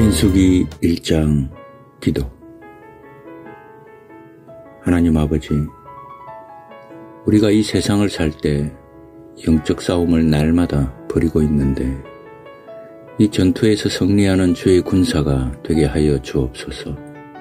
민수기 1장 기도. 하나님 아버지, 우리가 이 세상을 살 때 영적 싸움을 날마다 벌이고 있는데 이 전투에서 승리하는 주의 군사가 되게 하여 주옵소서.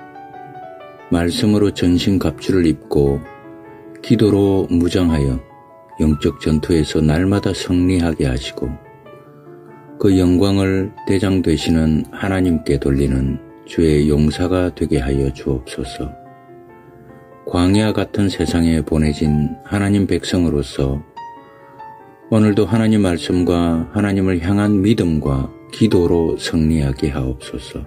말씀으로 전신갑주를 입고 기도로 무장하여 영적 전투에서 날마다 승리하게 하시고 그 영광을 대장 되시는 하나님께 돌리는 주의 용사가 되게 하여 주옵소서. 광야 같은 세상에 보내진 하나님 백성으로서 오늘도 하나님 말씀과 하나님을 향한 믿음과 기도로 승리하게 하옵소서.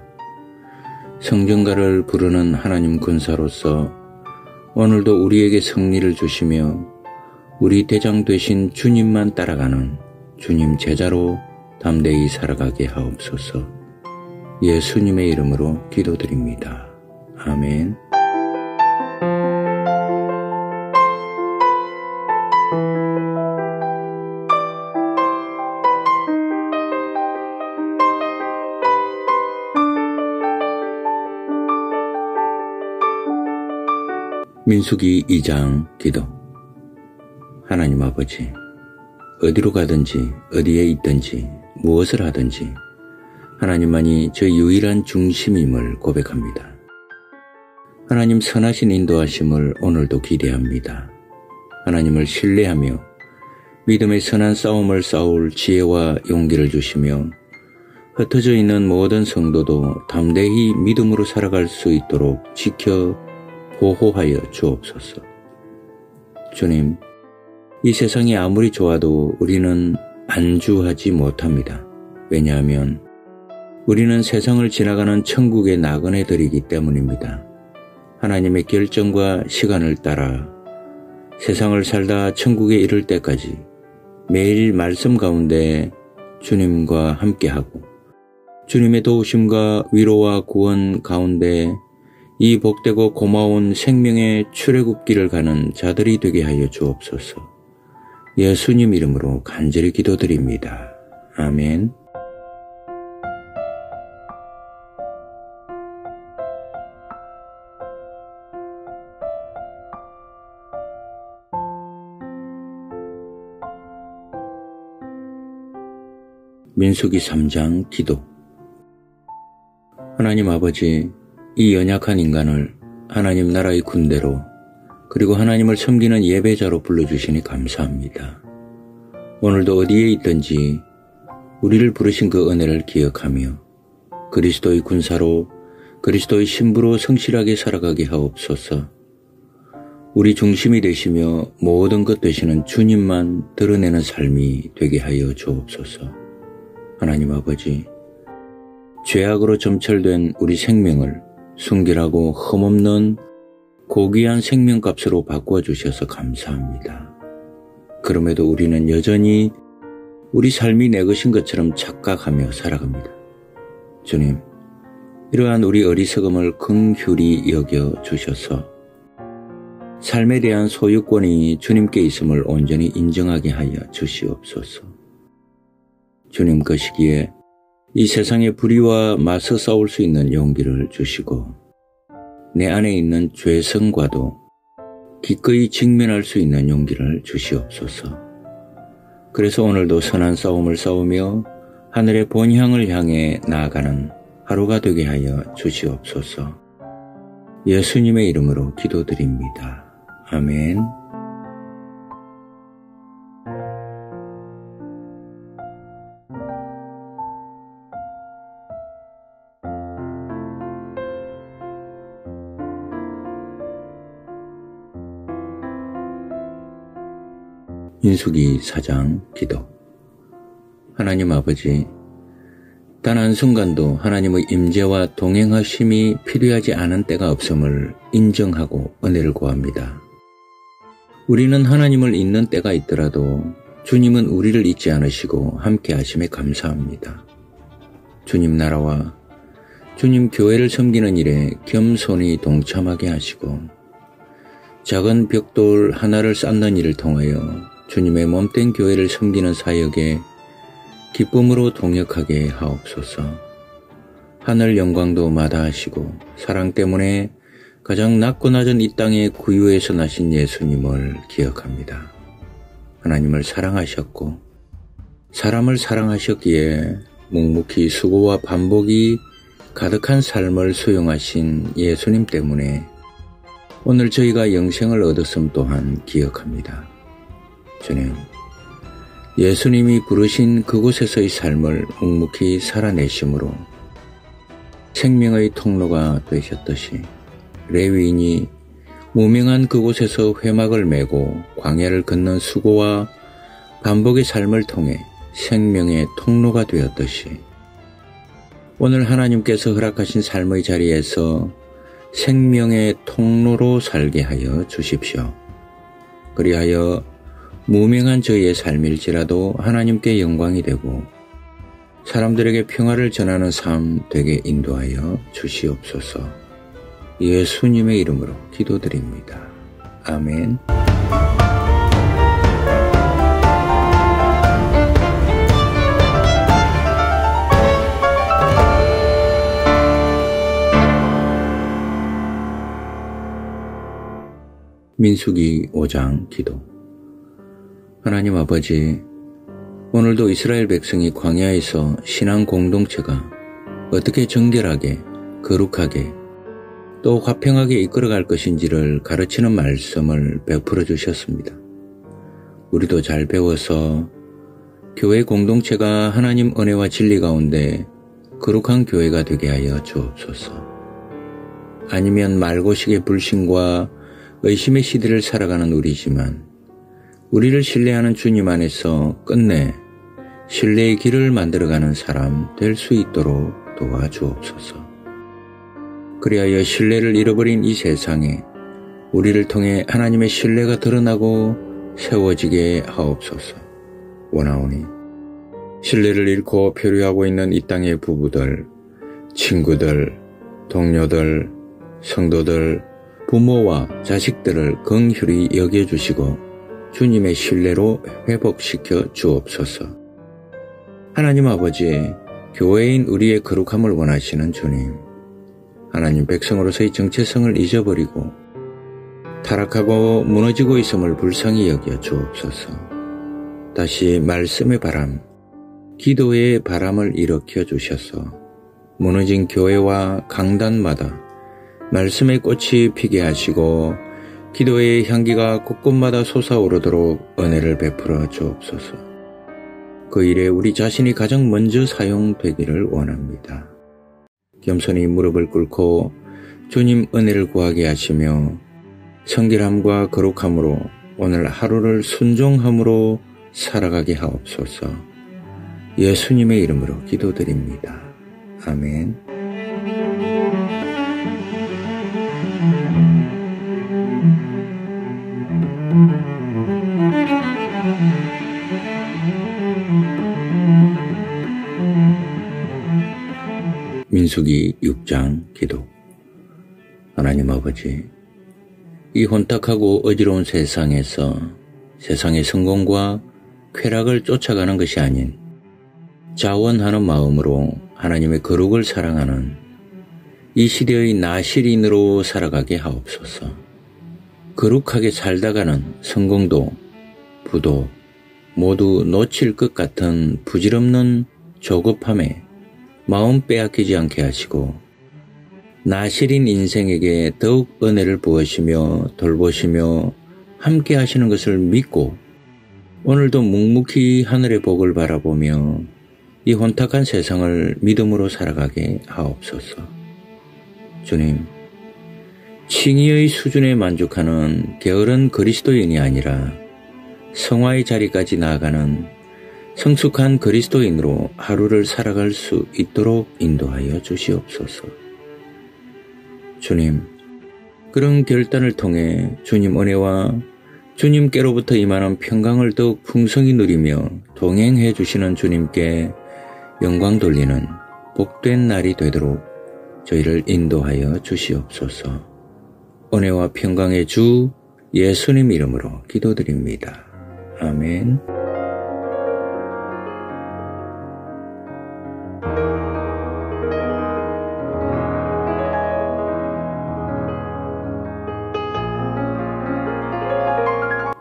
성전가를 부르는 하나님 군사로서 오늘도 우리에게 승리를 주시며 우리 대장 되신 주님만 따라가는 주님 제자로 담대히 살아가게 하옵소서. 예수님의 이름으로 기도드립니다. 아멘. 민수기 2장 기도. 하나님 아버지, 어디로 가든지 어디에 있든지 무엇을 하든지 하나님만이 저 유일한 중심임을 고백합니다. 하나님 선하신 인도하심을 오늘도 기대합니다. 하나님을 신뢰하며 믿음의 선한 싸움을 싸울 지혜와 용기를 주시며 흩어져 있는 모든 성도도 담대히 믿음으로 살아갈 수 있도록 지켜 보호하여 주옵소서. 주님, 이 세상이 아무리 좋아도 우리는 안주하지 못합니다. 왜냐하면 우리는 세상을 지나가는 천국의 나그네들이기 때문입니다. 하나님의 결정과 시간을 따라 세상을 살다 천국에 이를 때까지 매일 말씀 가운데 주님과 함께하고 주님의 도우심과 위로와 구원 가운데 이 복되고 고마운 생명의 출애굽길을 가는 자들이 되게 하여 주옵소서. 예수님 이름으로 간절히 기도드립니다. 아멘. 민수기 3장 기도. 하나님 아버지, 이 연약한 인간을 하나님 나라의 군대로 그리고 하나님을 섬기는 예배자로 불러주시니 감사합니다. 오늘도 어디에 있든지 우리를 부르신 그 은혜를 기억하며 그리스도의 군사로 그리스도의 신부로 성실하게 살아가게 하옵소서. 우리 중심이 되시며 모든 것 되시는 주님만 드러내는 삶이 되게 하여 주옵소서. 하나님 아버지, 죄악으로 점철된 우리 생명을 순결하고 흠없는 고귀한 생명값으로 바꿔주셔서 감사합니다. 그럼에도 우리는 여전히 우리 삶이 내 것인 것처럼 착각하며 살아갑니다. 주님, 이러한 우리 어리석음을 긍휼히 여겨주셔서 삶에 대한 소유권이 주님께 있음을 온전히 인정하게 하여 주시옵소서. 주님 그 시기에 이 세상의 불의와 맞서 싸울 수 있는 용기를 주시고 내 안에 있는 죄성과도 기꺼이 직면할 수 있는 용기를 주시옵소서. 그래서 오늘도 선한 싸움을 싸우며 하늘의 본향을 향해 나아가는 하루가 되게 하여 주시옵소서. 예수님의 이름으로 기도드립니다. 아멘. 민수기 4장 기도. 하나님 아버지, 단 한순간도 하나님의 임재와 동행하심이 필요하지 않은 때가 없음을 인정하고 은혜를 구합니다. 우리는 하나님을 잊는 때가 있더라도 주님은 우리를 잊지 않으시고 함께 하심에 감사합니다. 주님 나라와 주님 교회를 섬기는 일에 겸손히 동참하게 하시고 작은 벽돌 하나를 쌓는 일을 통하여 주님의 몸된 교회를 섬기는 사역에 기쁨으로 동역하게 하옵소서. 하늘 영광도 마다하시고 사랑 때문에 가장 낮고 낮은 이 땅의 구유에서 나신 예수님을 기억합니다. 하나님을 사랑하셨고 사람을 사랑하셨기에 묵묵히 수고와 반복이 가득한 삶을 수용하신 예수님 때문에 오늘 저희가 영생을 얻었음 또한 기억합니다. 주님, 예수님이 부르신 그곳에서의 삶을 묵묵히 살아내심으로 생명의 통로가 되셨듯이 레위인이 무명한 그곳에서 회막을 메고 광야를 걷는 수고와 반복의 삶을 통해 생명의 통로가 되었듯이 오늘 하나님께서 허락하신 삶의 자리에서 생명의 통로로 살게 하여 주십시오. 그리하여 무명한 저희의 삶일지라도 하나님께 영광이 되고 사람들에게 평화를 전하는 삶 되게 인도하여 주시옵소서. 예수님의 이름으로 기도드립니다. 아멘. 민수기 5장 기도. 하나님 아버지, 오늘도 이스라엘 백성이 광야에서 신앙 공동체가 어떻게 정결하게, 거룩하게, 또 화평하게 이끌어갈 것인지를 가르치는 말씀을 베풀어 주셨습니다. 우리도 잘 배워서 교회 공동체가 하나님 은혜와 진리 가운데 거룩한 교회가 되게 하여 주옵소서. 아니면 말고식의 불신과 의심의 시대를 살아가는 우리지만 우리를 신뢰하는 주님 안에서 끝내 신뢰의 길을 만들어가는 사람 될 수 있도록 도와주옵소서. 그리하여 신뢰를 잃어버린 이 세상에 우리를 통해 하나님의 신뢰가 드러나고 세워지게 하옵소서. 원하오니 신뢰를 잃고 표류하고 있는 이 땅의 부부들, 친구들, 동료들, 성도들, 부모와 자식들을 긍휼히 여겨주시고 주님의 신뢰로 회복시켜 주옵소서. 하나님 아버지, 교회인 우리의 거룩함을 원하시는 주님, 하나님 백성으로서의 정체성을 잊어버리고 타락하고 무너지고 있음을 불쌍히 여겨 주옵소서. 다시 말씀의 바람, 기도의 바람을 일으켜 주셔서 무너진 교회와 강단마다 말씀의 꽃이 피게 하시고 기도의 향기가 곳곳마다 솟아오르도록 은혜를 베풀어 주옵소서. 그 일에 우리 자신이 가장 먼저 사용되기를 원합니다. 겸손히 무릎을 꿇고 주님 은혜를 구하게 하시며 성결함과 거룩함으로 오늘 하루를 순종함으로 살아가게 하옵소서. 예수님의 이름으로 기도드립니다. 아멘. 민수기 6장 기도. 하나님 아버지, 이 혼탁하고 어지러운 세상에서 세상의 성공과 쾌락을 쫓아가는 것이 아닌 자원하는 마음으로 하나님의 거룩을 사랑하는 이 시대의 나실인으로 살아가게 하옵소서. 거룩하게 살다가는 성공도 부도 모두 놓칠 것 같은 부질없는 조급함에 마음 빼앗기지 않게 하시고 나실인 인생에게 더욱 은혜를 부으시며 돌보시며 함께 하시는 것을 믿고 오늘도 묵묵히 하늘의 복을 바라보며 이 혼탁한 세상을 믿음으로 살아가게 하옵소서. 주님, 칭의의 수준에 만족하는 게으른 그리스도인이 아니라 성화의 자리까지 나아가는 성숙한 그리스도인으로 하루를 살아갈 수 있도록 인도하여 주시옵소서. 주님, 그런 결단을 통해 주님 은혜와 주님께로부터 임하는 평강을 더욱 풍성히 누리며 동행해 주시는 주님께 영광 돌리는 복된 날이 되도록 저희를 인도하여 주시옵소서. 은혜와 평강의 주 예수님 이름으로 기도드립니다. 아멘.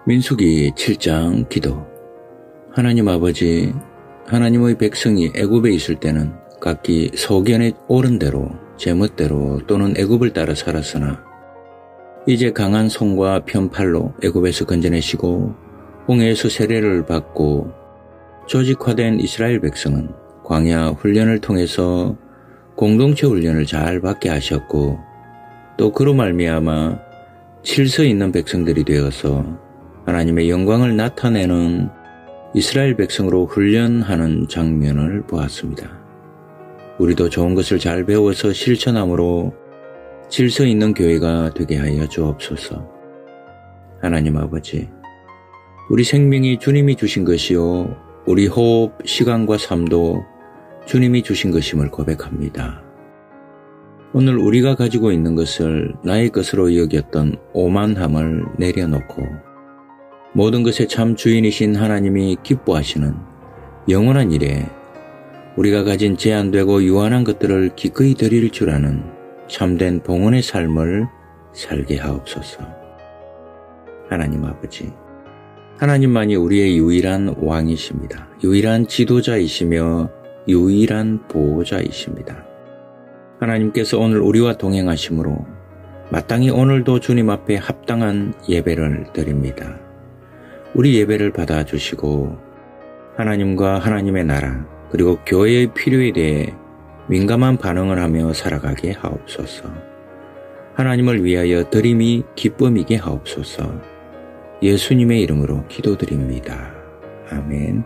민수기 7장 기도. 하나님 아버지, 하나님의 백성이 애굽에 있을 때는 각기 소견에 오른 대로 제멋대로 또는 애굽을 따라 살았으나 이제 강한 손과 편팔로 애굽에서 건져내시고 홍해에서 세례를 받고 조직화된 이스라엘 백성은 광야 훈련을 통해서 공동체 훈련을 잘 받게 하셨고 또 그로 말미암아 질서 있는 백성들이 되어서 하나님의 영광을 나타내는 이스라엘 백성으로 훈련하는 장면을 보았습니다. 우리도 좋은 것을 잘 배워서 실천함으로 질서 있는 교회가 되게 하여 주옵소서. 하나님 아버지, 우리 생명이 주님이 주신 것이요 우리 호흡, 시간과 삶도 주님이 주신 것임을 고백합니다. 오늘 우리가 가지고 있는 것을 나의 것으로 여겼던 오만함을 내려놓고 모든 것의 참 주인이신 하나님이 기뻐하시는 영원한 일에 우리가 가진 제한되고 유한한 것들을 기꺼이 드릴 줄 아는 참된 봉헌의 삶을 살게 하옵소서. 하나님 아버지, 하나님만이 우리의 유일한 왕이십니다. 유일한 지도자이시며 유일한 보호자이십니다. 하나님께서 오늘 우리와 동행하심으로 마땅히 오늘도 주님 앞에 합당한 예배를 드립니다. 우리 예배를 받아주시고 하나님과 하나님의 나라 그리고 교회의 필요에 대해 민감한 반응을 하며 살아가게 하옵소서. 하나님을 위하여 드림이 기쁨이게 하옵소서. 예수님의 이름으로 기도드립니다. 아멘.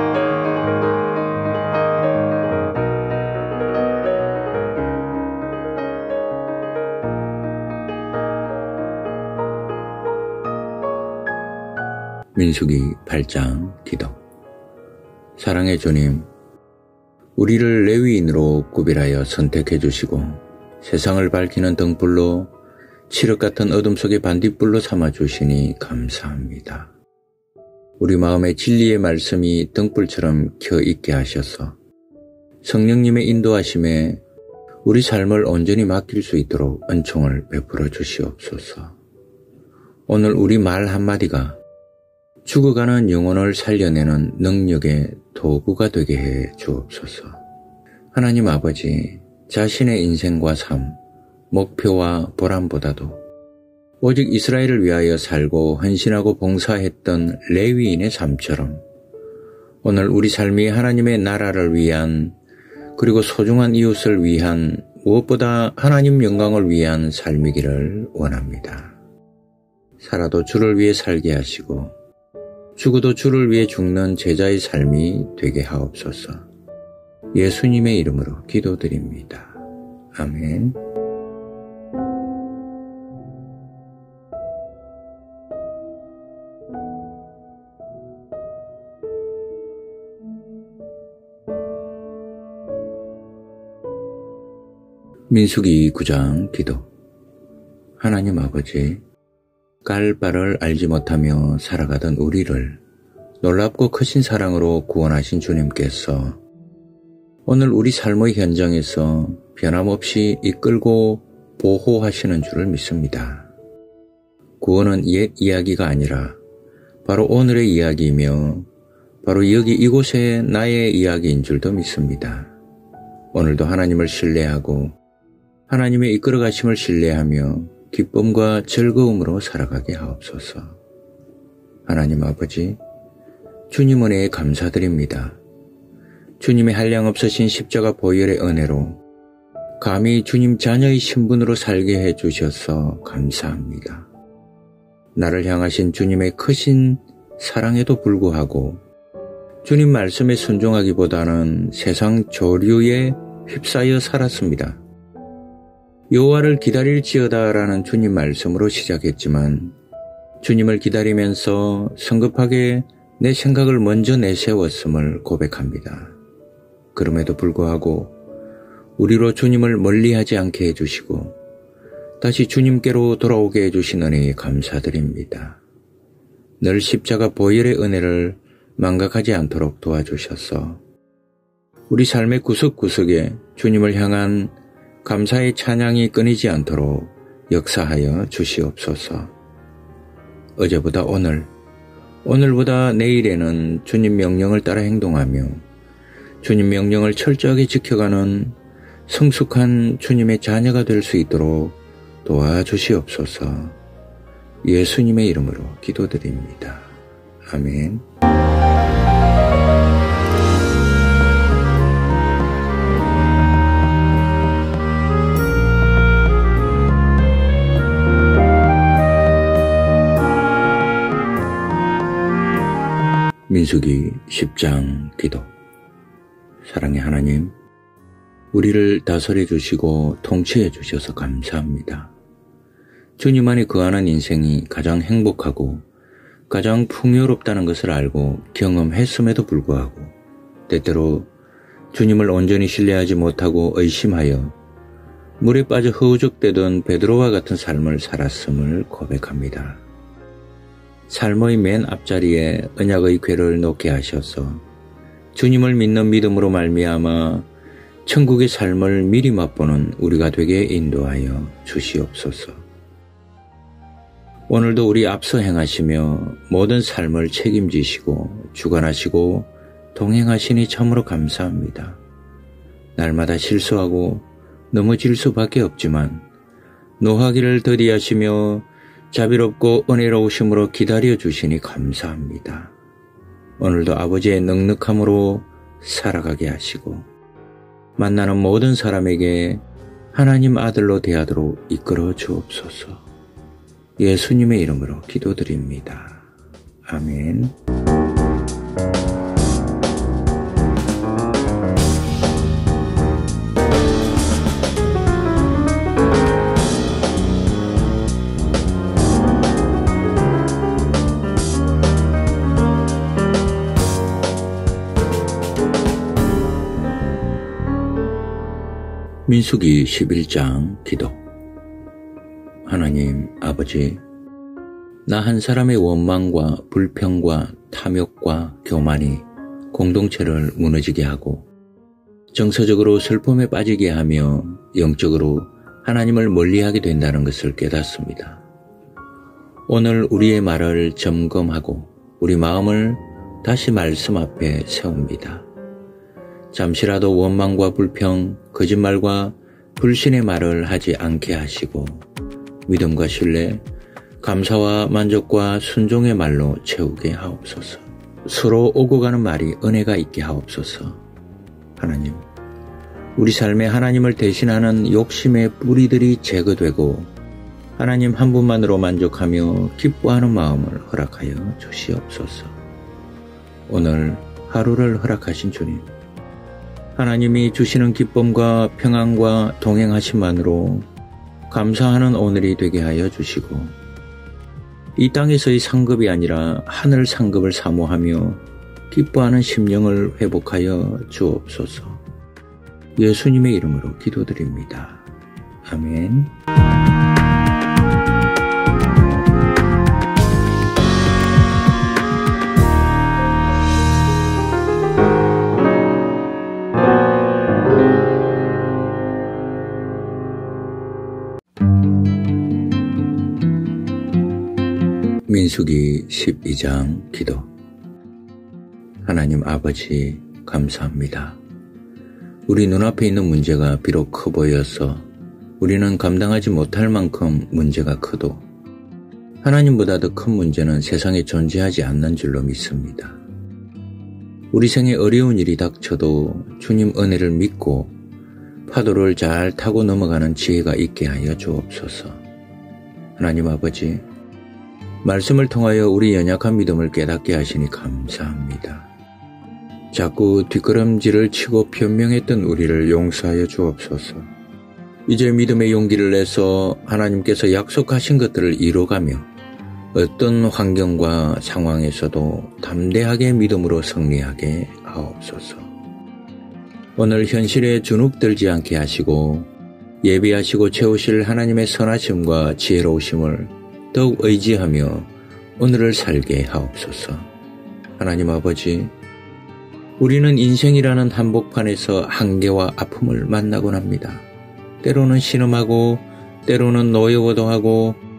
민수기 8장 기도. 사랑의 주님, 우리를 레위인으로 구별하여 선택해 주시고 세상을 밝히는 등불로 칠흑 같은 어둠 속의 반딧불로 삼아 주시니 감사합니다. 우리 마음에 진리의 말씀이 등불처럼 켜있게 하셔서 성령님의 인도하심에 우리 삶을 온전히 맡길 수 있도록 은총을 베풀어 주시옵소서. 오늘 우리 말 한마디가 죽어가는 영혼을 살려내는 능력의 도구가 되게 해 주옵소서. 하나님 아버지, 자신의 인생과 삶, 목표와 보람보다도 오직 이스라엘을 위하여 살고 헌신하고 봉사했던 레위인의 삶처럼 오늘 우리 삶이 하나님의 나라를 위한 그리고 소중한 이웃을 위한 무엇보다 하나님 영광을 위한 삶이기를 원합니다. 살아도 주를 위해 살게 하시고 죽어도 주를 위해 죽는 제자의 삶이 되게 하옵소서. 예수님의 이름으로 기도드립니다. 아멘. 민수기 9장 기도. 하나님 아버지, 깔 바를 알지 못하며 살아가던 우리를 놀랍고 크신 사랑으로 구원하신 주님께서 오늘 우리 삶의 현장에서 변함없이 이끌고 보호하시는 줄을 믿습니다. 구원은 옛 이야기가 아니라 바로 오늘의 이야기이며 바로 여기 이곳의 나의 이야기인 줄도 믿습니다. 오늘도 하나님을 신뢰하고 하나님의 이끌어가심을 신뢰하며 기쁨과 즐거움으로 살아가게 하옵소서. 하나님 아버지, 주님 은혜에 감사드립니다. 주님의 한량없으신 십자가 보혈의 은혜로 감히 주님 자녀의 신분으로 살게 해주셔서 감사합니다. 나를 향하신 주님의 크신 사랑에도 불구하고 주님 말씀에 순종하기보다는 세상 조류에 휩싸여 살았습니다. 여호와를 기다릴지어다라는 주님 말씀으로 시작했지만 주님을 기다리면서 성급하게 내 생각을 먼저 내세웠음을 고백합니다. 그럼에도 불구하고 우리로 주님을 멀리하지 않게 해주시고 다시 주님께로 돌아오게 해주신 은혜에 감사드립니다. 늘 십자가 보혈의 은혜를 망각하지 않도록 도와주셔서 우리 삶의 구석구석에 주님을 향한 감사의 찬양이 끊이지 않도록 역사하여 주시옵소서. 어제보다 오늘 오늘보다 내일에는 주님 명령을 따라 행동하며 주님 명령을 철저하게 지켜가는 성숙한 주님의 자녀가 될 수 있도록 도와주시옵소서. 예수님의 이름으로 기도드립니다. 아멘. 민수기 10장 기도. 사랑의 하나님, 우리를 다스려 주시고 통치해 주셔서 감사합니다. 주님 안에 거하는 인생이 가장 행복하고 가장 풍요롭다는 것을 알고 경험했음에도 불구하고 때때로 주님을 온전히 신뢰하지 못하고 의심하여 물에 빠져 허우적대던 베드로와 같은 삶을 살았음을 고백합니다. 삶의 맨 앞자리에 언약의 궤를 놓게 하셔서 주님을 믿는 믿음으로 말미암아 천국의 삶을 미리 맛보는 우리가 되게 인도하여 주시옵소서. 오늘도 우리 앞서 행하시며 모든 삶을 책임지시고 주관하시고 동행하시니 참으로 감사합니다. 날마다 실수하고 넘어질 수밖에 없지만 노하기를 더디하시며 자비롭고 은혜로우심으로 기다려 주시니 감사합니다. 오늘도 아버지의 넉넉함으로 살아가게 하시고 만나는 모든 사람에게 하나님 아들로 대하도록 이끌어 주옵소서. 예수님의 이름으로 기도드립니다. 아멘. 민수기 11장 기도. 하나님 아버지, 나 한 사람의 원망과 불평과 탐욕과 교만이 공동체를 무너지게 하고 정서적으로 슬픔에 빠지게 하며 영적으로 하나님을 멀리하게 된다는 것을 깨닫습니다. 오늘 우리의 말을 점검하고 우리 마음을 다시 말씀 앞에 세웁니다. 잠시라도 원망과 불평, 거짓말과 불신의 말을 하지 않게 하시고 믿음과 신뢰, 감사와 만족과 순종의 말로 채우게 하옵소서. 서로 오고 가는 말이 은혜가 있게 하옵소서. 하나님, 우리 삶에 하나님을 대신하는 욕심의 뿌리들이 제거되고 하나님 한 분만으로 만족하며 기뻐하는 마음을 허락하여 주시옵소서. 오늘 하루를 허락하신 주님, 하나님이 주시는 기쁨과 평안과 동행하심만으로 감사하는 오늘이 되게 하여 주시고 이 땅에서의 상급이 아니라 하늘 상급을 사모하며 기뻐하는 심령을 회복하여 주옵소서. 예수님의 이름으로 기도드립니다. 아멘. 민수기 12장 기도. 하나님 아버지 감사합니다. 우리 눈앞에 있는 문제가 비록 커 보여서 우리는 감당하지 못할 만큼 문제가 커도 하나님보다 더 큰 문제는 세상에 존재하지 않는 줄로 믿습니다. 우리 생에 어려운 일이 닥쳐도 주님 은혜를 믿고 파도를 잘 타고 넘어가는 지혜가 있게 하여 주옵소서. 하나님 아버지, 말씀을 통하여 우리 연약한 믿음을 깨닫게 하시니 감사합니다. 자꾸 뒷걸음질을 치고 변명했던 우리를 용서하여 주옵소서. 이제 믿음의 용기를 내서 하나님께서 약속하신 것들을 이뤄가며 어떤 환경과 상황에서도 담대하게 믿음으로 승리하게 하옵소서. 오늘 현실에 주눅들지 않게 하시고 예비하시고 채우실 하나님의 선하심과 지혜로우심을 더욱 의지하며 오늘을 살게 하옵소서. 하나님 아버지, 우리는 인생이라는 한복판에서 한계와 아픔을 만나곤 합니다. 때로는 신음하고 때로는 노여워도 하고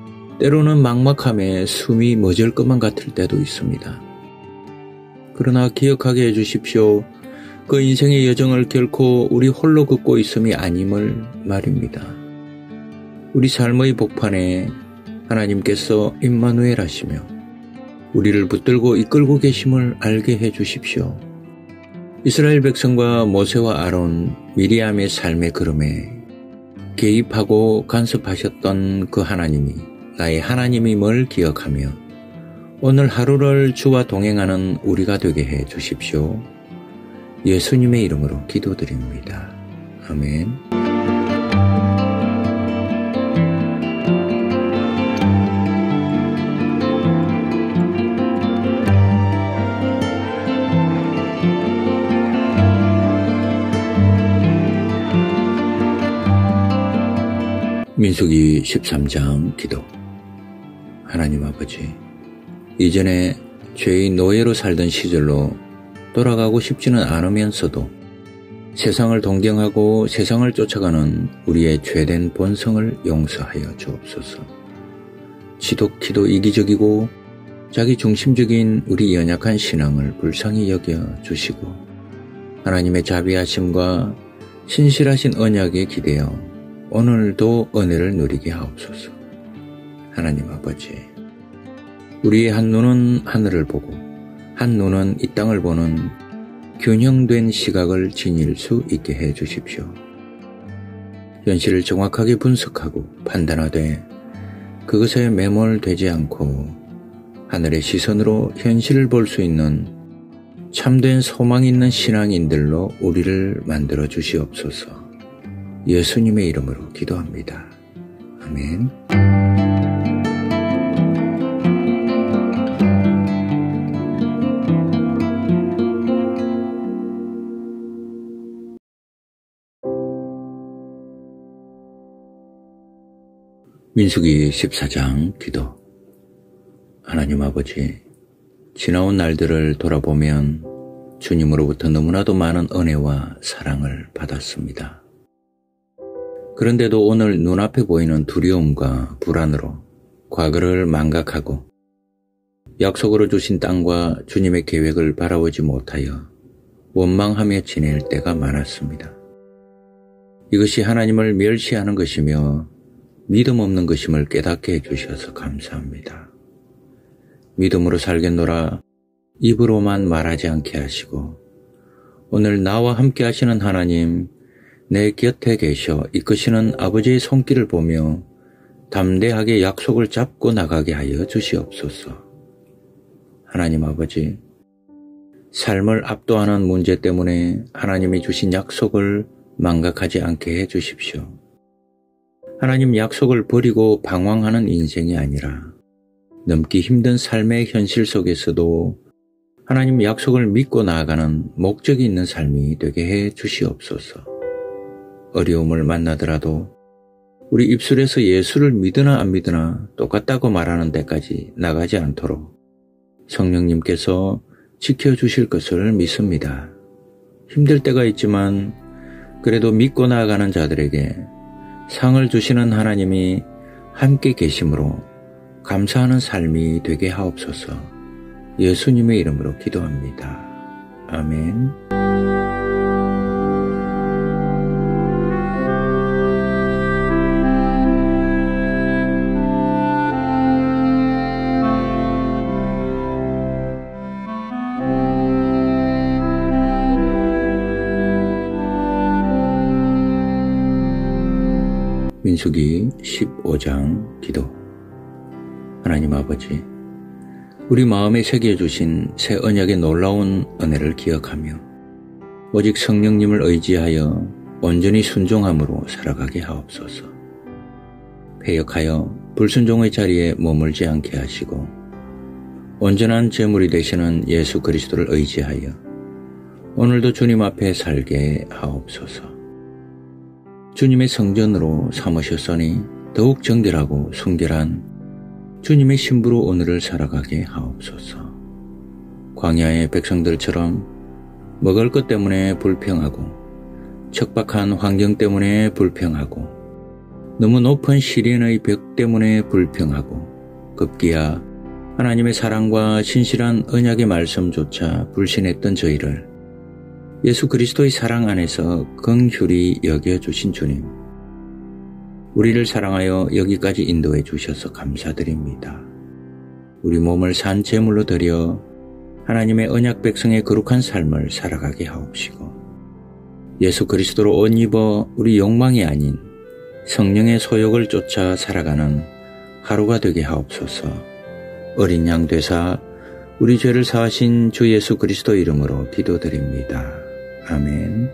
때로는 막막함에 숨이 멎을 것만 같을 때도 있습니다. 그러나 기억하게 해주십시오. 그 인생의 여정을 결코 우리 홀로 걷고 있음이 아님을 말입니다. 우리 삶의 복판에 하나님께서 임마누엘 하시며 우리를 붙들고 이끌고 계심을 알게 해주십시오. 이스라엘 백성과 모세와 아론, 미리암의 삶의 걸음에 개입하고 간섭하셨던 그 하나님이 나의 하나님임을 기억하며 오늘 하루를 주와 동행하는 우리가 되게 해 주십시오. 예수님의 이름으로 기도드립니다. 아멘. 민수기 13장 기도. 하나님 아버지, 이전에 죄의 노예로 살던 시절로 돌아가고 싶지는 않으면서도 세상을 동경하고 세상을 쫓아가는 우리의 죄된 본성을 용서하여 주옵소서. 지독히도 이기적이고 자기 중심적인 우리 연약한 신앙을 불쌍히 여겨 주시고 하나님의 자비하심과 신실하신 언약에 기대어 오늘도 은혜를 누리게 하옵소서. 하나님 아버지, 우리의 한 눈은 하늘을 보고 한 눈은 이 땅을 보는 균형된 시각을 지닐 수 있게 해 주십시오. 현실을 정확하게 분석하고 판단하되 그것에 매몰되지 않고 하늘의 시선으로 현실을 볼 수 있는 참된 소망 있는 신앙인들로 우리를 만들어 주시옵소서. 예수님의 이름으로 기도합니다. 아멘. 민수기 14장 기도. 하나님 아버지, 지나온 날들을 돌아보면 주님으로부터 너무나도 많은 은혜와 사랑을 받았습니다. 그런데도 오늘 눈앞에 보이는 두려움과 불안으로 과거를 망각하고 약속으로 주신 땅과 주님의 계획을 바라보지 못하여 원망하며 지낼 때가 많았습니다. 이것이 하나님을 멸시하는 것이며 믿음 없는 것임을 깨닫게 해주셔서 감사합니다. 믿음으로 살겠노라 입으로만 말하지 않게 하시고 오늘 나와 함께 하시는 하나님, 내 곁에 계셔 이끄시는 아버지의 손길을 보며 담대하게 약속을 잡고 나가게 하여 주시옵소서. 하나님 아버지, 삶을 압도하는 문제 때문에 하나님이 주신 약속을 망각하지 않게 해 주십시오. 하나님 약속을 버리고 방황하는 인생이 아니라 넘기 힘든 삶의 현실 속에서도 하나님 약속을 믿고 나아가는 목적이 있는 삶이 되게 해 주시옵소서. 어려움을 만나더라도 우리 입술에서 예수를 믿으나 안 믿으나 똑같다고 말하는 데까지 나가지 않도록 성령님께서 지켜주실 것을 믿습니다. 힘들 때가 있지만 그래도 믿고 나아가는 자들에게 상을 주시는 하나님이 함께 계심으로 감사하는 삶이 되게 하옵소서. 예수님의 이름으로 기도합니다. 아멘. 민수기 15장 기도. 하나님 아버지, 우리 마음에 새겨 주신 새 언약의 놀라운 은혜를 기억하며 오직 성령님을 의지하여 온전히 순종함으로 살아가게 하옵소서. 패역하여 불순종의 자리에 머물지 않게 하시고 온전한 제물이 되시는 예수 그리스도를 의지하여 오늘도 주님 앞에 살게 하옵소서. 주님의 성전으로 삼으셨으니 더욱 정결하고 순결한 주님의 신부로 오늘을 살아가게 하옵소서. 광야의 백성들처럼 먹을 것 때문에 불평하고 척박한 환경 때문에 불평하고 너무 높은 시련의 벽 때문에 불평하고 급기야 하나님의 사랑과 신실한 언약의 말씀조차 불신했던 저희를 예수 그리스도의 사랑 안에서 긍휼히 여겨주신 주님, 우리를 사랑하여 여기까지 인도해 주셔서 감사드립니다. 우리 몸을 산 제물로 드려 하나님의 언약 백성의 거룩한 삶을 살아가게 하옵시고, 예수 그리스도로 옷 입어 우리 욕망이 아닌 성령의 소욕을 쫓아 살아가는 하루가 되게 하옵소서. 어린 양 되사 우리 죄를 사하신 주 예수 그리스도 이름으로 기도드립니다. 아멘.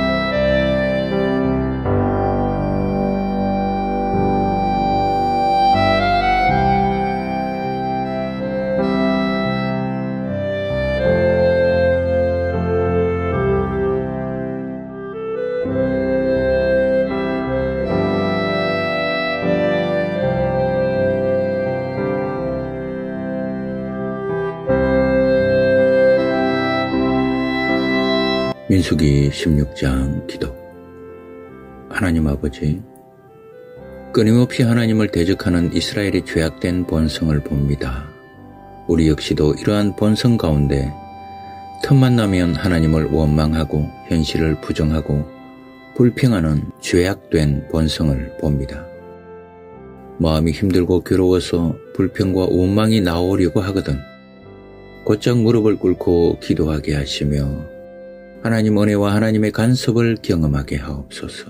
민수기 16장 기도. 하나님 아버지, 끊임없이 하나님을 대적하는 이스라엘의 죄악된 본성을 봅니다. 우리 역시도 이러한 본성 가운데 틈만 나면 하나님을 원망하고 현실을 부정하고 불평하는 죄악된 본성을 봅니다. 마음이 힘들고 괴로워서 불평과 원망이 나오려고 하거든 곧장 무릎을 꿇고 기도하게 하시며 하나님 은혜와 하나님의 간섭을 경험하게 하옵소서.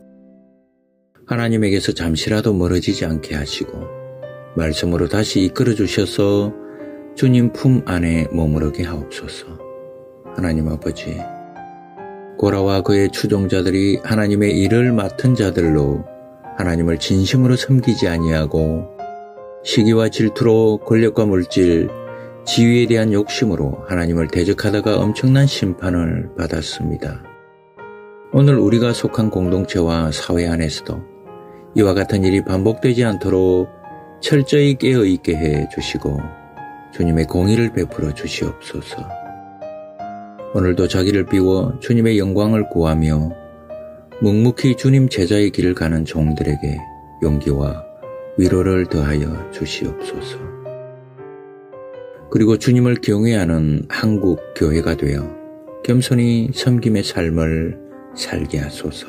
하나님에게서 잠시라도 멀어지지 않게 하시고 말씀으로 다시 이끌어 주셔서 주님 품 안에 머무르게 하옵소서. 하나님 아버지, 고라와 그의 추종자들이 하나님의 일을 맡은 자들로 하나님을 진심으로 섬기지 아니하고 시기와 질투로 권력과 물질, 지위에 대한 욕심으로 하나님을 대적하다가 엄청난 심판을 받았습니다. 오늘 우리가 속한 공동체와 사회 안에서도 이와 같은 일이 반복되지 않도록 철저히 깨어있게 해 주시고 주님의 공의를 베풀어 주시옵소서. 오늘도 자기를 비워 주님의 영광을 구하며 묵묵히 주님 제자의 길을 가는 종들에게 용기와 위로를 더하여 주시옵소서. 그리고 주님을 경외하는 한국 교회가 되어 겸손히 섬김의 삶을 살게 하소서.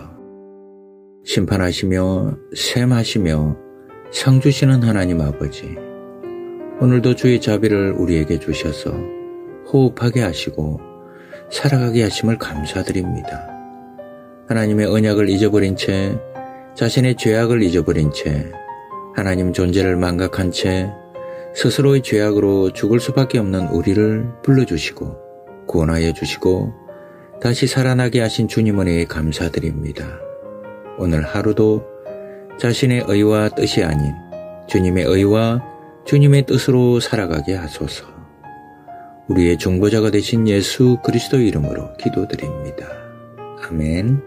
심판하시며 셈하시며 상 주시는 하나님 아버지, 오늘도 주의 자비를 우리에게 주셔서 호흡하게 하시고 살아가게 하심을 감사드립니다. 하나님의 언약을 잊어버린 채, 자신의 죄악을 잊어버린 채, 하나님 존재를 망각한 채 스스로의 죄악으로 죽을 수밖에 없는 우리를 불러주시고 구원하여 주시고 다시 살아나게 하신 주님 은혜에 감사드립니다. 오늘 하루도 자신의 의와 뜻이 아닌 주님의 의와 주님의 뜻으로 살아가게 하소서. 우리의 중보자가 되신 예수 그리스도 이름으로 기도드립니다. 아멘.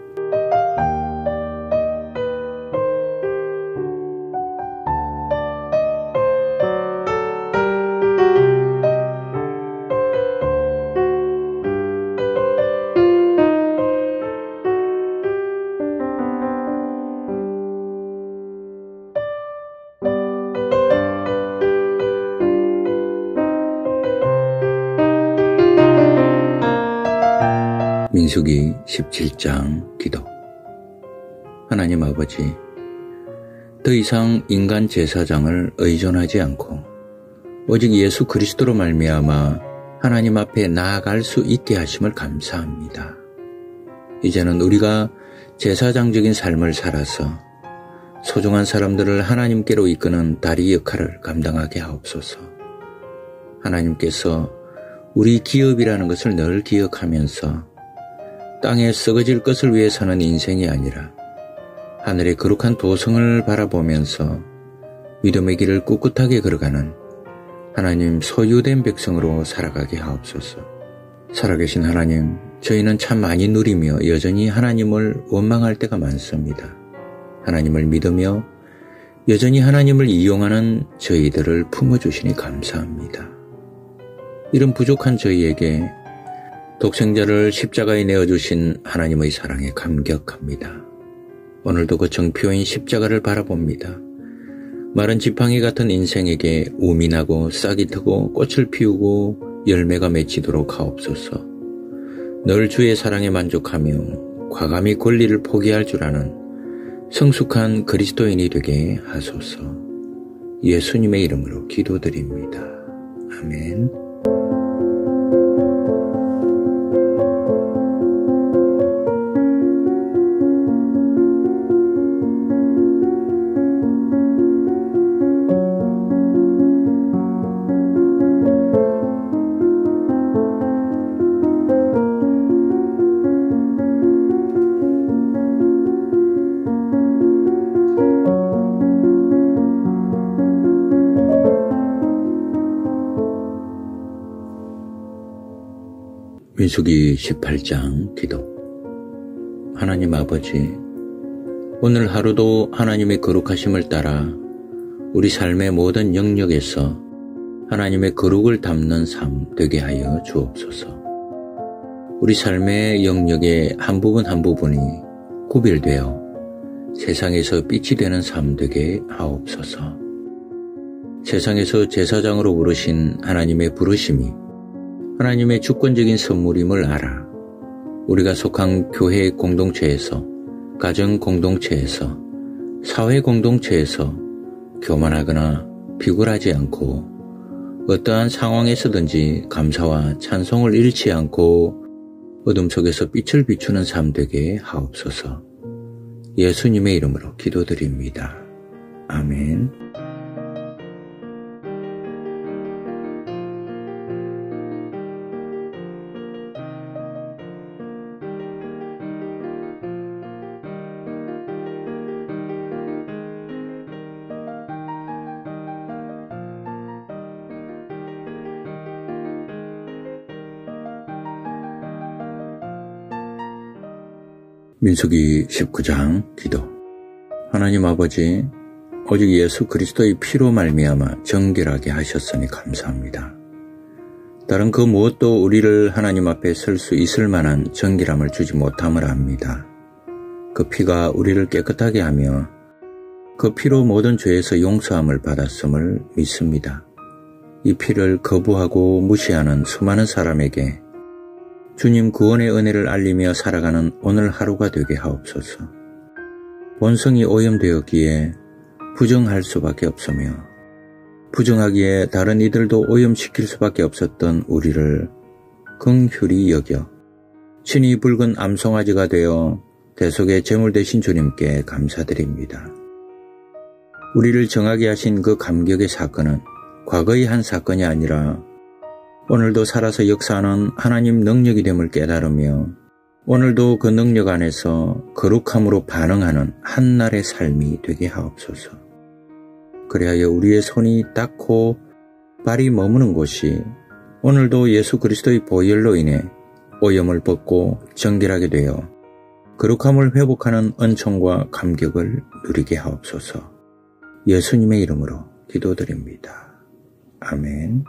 민수기 17장 기도. 하나님 아버지, 더 이상 인간 제사장을 의존하지 않고 오직 예수 그리스도로 말미암아 하나님 앞에 나아갈 수 있게 하심을 감사합니다. 이제는 우리가 제사장적인 삶을 살아서 소중한 사람들을 하나님께로 이끄는 다리 역할을 감당하게 하옵소서. 하나님께서 우리 기업이라는 것을 늘 기억하면서 땅에 썩어질 것을 위해 사는 인생이 아니라 하늘의 거룩한 도성을 바라보면서 믿음의 길을 꿋꿋하게 걸어가는 하나님 소유된 백성으로 살아가게 하옵소서. 살아계신 하나님, 저희는 참 많이 누리며 여전히 하나님을 원망할 때가 많습니다. 하나님을 믿으며 여전히 하나님을 이용하는 저희들을 품어주시니 감사합니다. 이런 부족한 저희에게 독생자를 십자가에 내어주신 하나님의 사랑에 감격합니다. 오늘도 그 정표인 십자가를 바라봅니다. 마른 지팡이 같은 인생에게 우미 나고 싹이 트고 꽃을 피우고 열매가 맺히도록 하옵소서. 늘 주의 사랑에 만족하며 과감히 권리를 포기할 줄 아는 성숙한 그리스도인이 되게 하소서. 예수님의 이름으로 기도드립니다. 아멘. 민수기 18장 기도. 하나님 아버지, 오늘 하루도 하나님의 거룩하심을 따라 우리 삶의 모든 영역에서 하나님의 거룩을 담는 삶 되게 하여 주옵소서. 우리 삶의 영역의 한 부분 한 부분이 구별되어 세상에서 빛이 되는 삶 되게 하옵소서. 세상에서 제사장으로 부르신 하나님의 부르심이 하나님의 주권적인 선물임을 알아 우리가 속한 교회 공동체에서, 가정 공동체에서, 사회 공동체에서 교만하거나 비굴하지 않고 어떠한 상황에서든지 감사와 찬송을 잃지 않고 어둠 속에서 빛을 비추는 삶 되게 하옵소서. 예수님의 이름으로 기도드립니다. 아멘. 민수기 19장 기도. 하나님 아버지, 오직 예수 그리스도의 피로 말미암아 정결하게 하셨으니 감사합니다. 다른 그 무엇도 우리를 하나님 앞에 설 수 있을 만한 정결함을 주지 못함을 압니다. 그 피가 우리를 깨끗하게 하며 그 피로 모든 죄에서 용서함을 받았음을 믿습니다. 이 피를 거부하고 무시하는 수많은 사람에게 주님 구원의 은혜를 알리며 살아가는 오늘 하루가 되게 하옵소서. 본성이 오염되었기에 부정할 수밖에 없으며 부정하기에 다른 이들도 오염시킬 수밖에 없었던 우리를 긍휼히 여겨 친히 붉은 암송아지가 되어 대속의 제물 되신 주님께 감사드립니다. 우리를 정하게 하신 그 감격의 사건은 과거의 한 사건이 아니라 오늘도 살아서 역사하는 하나님 능력이 됨을 깨달으며 오늘도 그 능력 안에서 거룩함으로 반응하는 한날의 삶이 되게 하옵소서. 그리하여 우리의 손이 닿고 발이 머무는 곳이 오늘도 예수 그리스도의 보혈로 인해 오염을 벗고 정결하게 되어 거룩함을 회복하는 은총과 감격을 누리게 하옵소서. 예수님의 이름으로 기도드립니다. 아멘.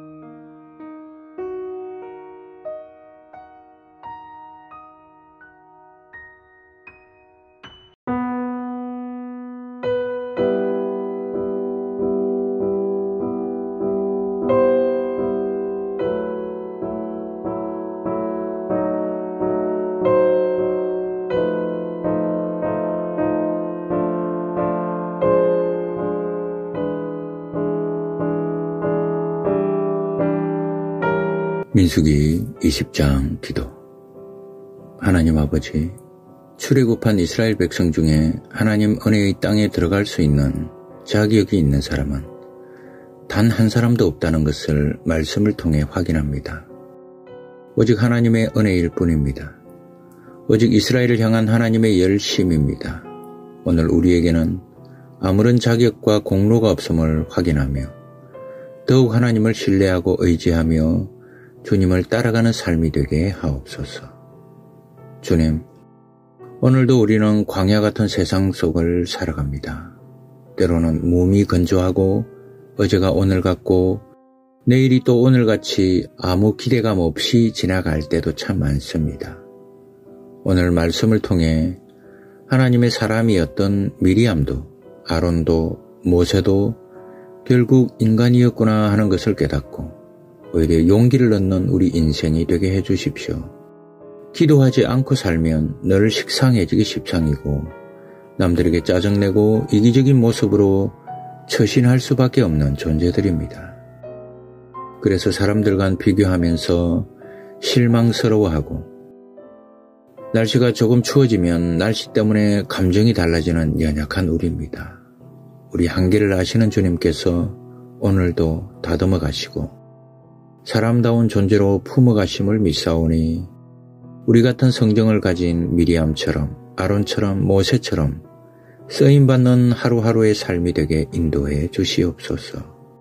민수기 20장 기도. 하나님 아버지, 출애굽한 이스라엘 백성 중에 하나님 은혜의 땅에 들어갈 수 있는 자격이 있는 사람은 단 한 사람도 없다는 것을 말씀을 통해 확인합니다. 오직 하나님의 은혜일 뿐입니다. 오직 이스라엘을 향한 하나님의 열심입니다. 오늘 우리에게는 아무런 자격과 공로가 없음을 확인하며 더욱 하나님을 신뢰하고 의지하며 주님을 따라가는 삶이 되게 하옵소서. 주님, 오늘도 우리는 광야 같은 세상 속을 살아갑니다. 때로는 몸이 건조하고 어제가 오늘 같고 내일이 또 오늘같이 아무 기대감 없이 지나갈 때도 참 많습니다. 오늘 말씀을 통해 하나님의 사람이었던 미리암도 아론도 모세도 결국 인간이었구나 하는 것을 깨닫고 오히려 용기를 얻는 우리 인생이 되게 해주십시오. 기도하지 않고 살면 늘 식상해지기 십상이고 남들에게 짜증내고 이기적인 모습으로 처신할 수밖에 없는 존재들입니다. 그래서 사람들과 비교하면서 실망스러워하고 날씨가 조금 추워지면 날씨 때문에 감정이 달라지는 연약한 우리입니다. 우리 한계를 아시는 주님께서 오늘도 다듬어 가시고 사람다운 존재로 품어 가심을 믿사오니 우리 같은 성정을 가진 미리암처럼 아론처럼 모세처럼 쓰임받는 하루하루의 삶이 되게 인도해 주시옵소서.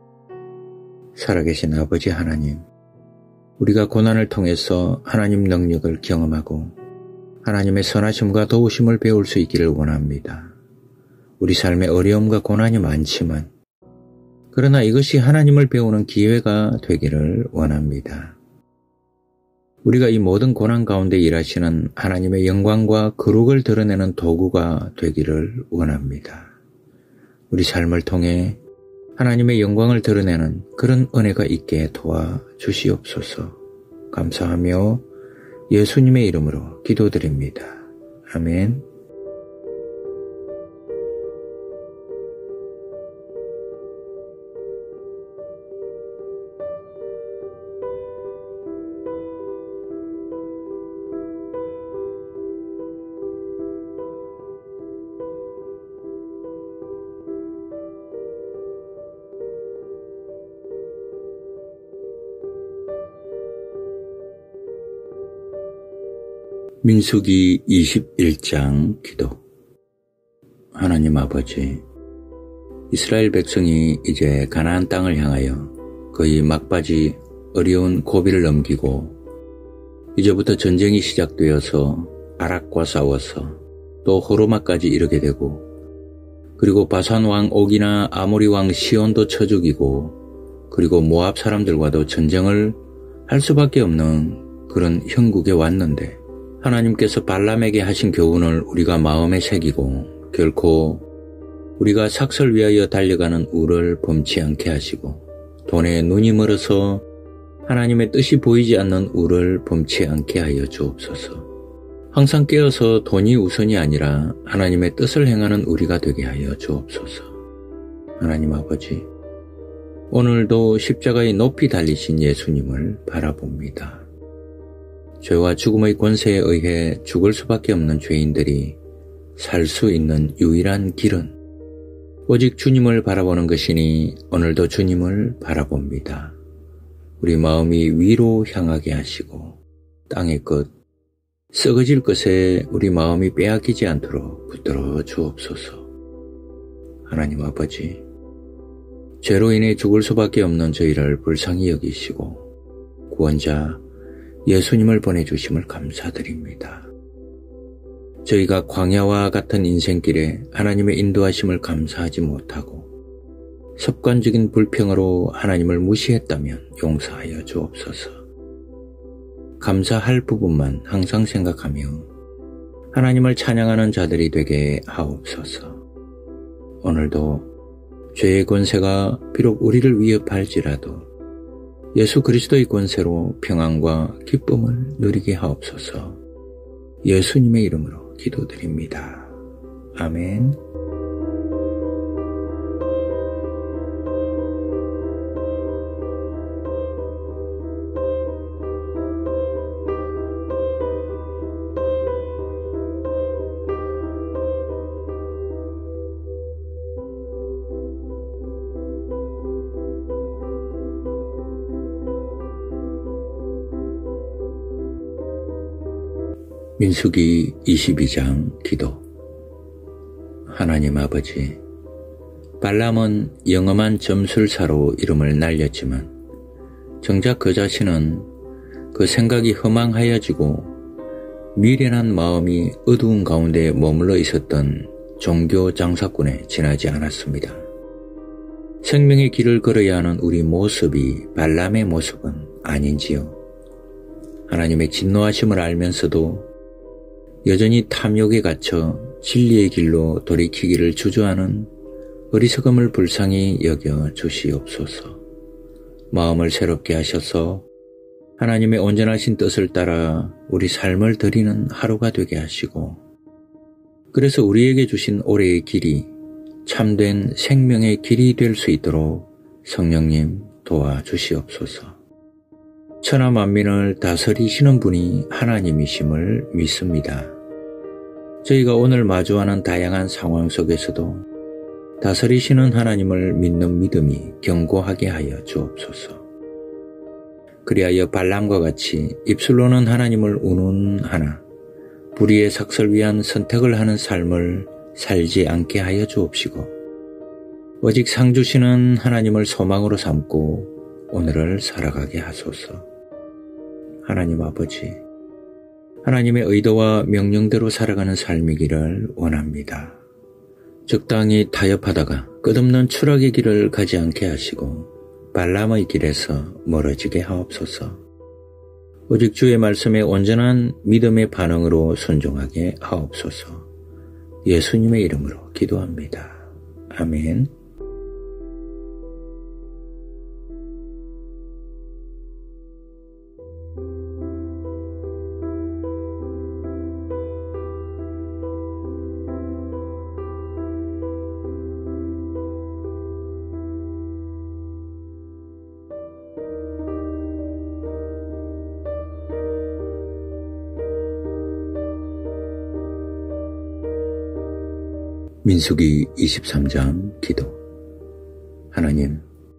살아계신 아버지 하나님, 우리가 고난을 통해서 하나님 능력을 경험하고 하나님의 선하심과 도우심을 배울 수 있기를 원합니다. 우리 삶에 어려움과 고난이 많지만 그러나 이것이 하나님을 배우는 기회가 되기를 원합니다. 우리가 이 모든 고난 가운데 일하시는 하나님의 영광과 거룩을 드러내는 도구가 되기를 원합니다. 우리 삶을 통해 하나님의 영광을 드러내는 그런 은혜가 있게 도와주시옵소서. 감사하며 예수님의 이름으로 기도드립니다. 아멘. 민수기 21장 기도. 하나님 아버지, 이스라엘 백성이 이제 가나안 땅을 향하여 거의 막바지 어려운 고비를 넘기고 이제부터 전쟁이 시작되어서 아락과 싸워서 또 호르마까지 이르게 되고 그리고 바산 왕 옥이나 아모리 왕 시온도 쳐 죽이고 그리고 모압 사람들과도 전쟁을 할 수밖에 없는 그런 형국에 왔는데 하나님께서 발람에게 하신 교훈을 우리가 마음에 새기고 결코 우리가 삭설 위하여 달려가는 우를 범치 않게 하시고 돈에 눈이 멀어서 하나님의 뜻이 보이지 않는 우를 범치 않게 하여 주옵소서. 항상 깨어서 돈이 우선이 아니라 하나님의 뜻을 행하는 우리가 되게 하여 주옵소서. 하나님 아버지, 오늘도 십자가에 높이 달리신 예수님을 바라봅니다. 죄와 죽음의 권세에 의해 죽을 수밖에 없는 죄인들이 살 수 있는 유일한 길은 오직 주님을 바라보는 것이니 오늘도 주님을 바라봅니다. 우리 마음이 위로 향하게 하시고 땅의 것, 썩어질 것에 우리 마음이 빼앗기지 않도록 붙들어 주옵소서. 하나님 아버지, 죄로 인해 죽을 수밖에 없는 저희를 불쌍히 여기시고 구원자 예수님을 보내주심을 감사드립니다. 저희가 광야와 같은 인생길에 하나님의 인도하심을 감사하지 못하고 습관적인 불평으로 하나님을 무시했다면 용서하여 주옵소서. 감사할 부분만 항상 생각하며 하나님을 찬양하는 자들이 되게 하옵소서. 오늘도 죄의 권세가 비록 우리를 위협할지라도 예수 그리스도의 권세로 평안과 기쁨을 누리게 하옵소서. 예수님의 이름으로 기도드립니다. 아멘. 민수기 22장 기도. 하나님 아버지, 발람은 영험한 점술사로 이름을 날렸지만 정작 그 자신은 그 생각이 허망하여지고 미련한 마음이 어두운 가운데 머물러 있었던 종교 장사꾼에 지나지 않았습니다. 생명의 길을 걸어야 하는 우리 모습이 발람의 모습은 아닌지요. 하나님의 진노하심을 알면서도 여전히 탐욕에 갇혀 진리의 길로 돌이키기를 주저하는 어리석음을 불쌍히 여겨 주시옵소서. 마음을 새롭게 하셔서 하나님의 온전하신 뜻을 따라 우리 삶을 드리는 하루가 되게 하시고, 그래서 우리에게 주신 올해의 길이 참된 생명의 길이 될 수 있도록 성령님 도와주시옵소서. 천하 만민을 다스리시는 분이 하나님이심을 믿습니다. 저희가 오늘 마주하는 다양한 상황 속에서도 다스리시는 하나님을 믿는 믿음이 견고하게 하여 주옵소서. 그리하여 발람과 같이 입술로는 하나님을 운운하나 불의의 삭설 위한 선택을 하는 삶을 살지 않게 하여 주옵시고, 오직 상 주시는 하나님을 소망으로 삼고 오늘을 살아가게 하소서. 하나님 아버지, 하나님의 의도와 명령대로 살아가는 삶이기를 원합니다. 적당히 타협하다가 끝없는 추락의 길을 가지 않게 하시고 발람의 길에서 멀어지게 하옵소서. 오직 주의 말씀에 온전한 믿음의 반응으로 순종하게 하옵소서. 예수님의 이름으로 기도합니다. 아멘. 민수기 23장 기도. 하나님,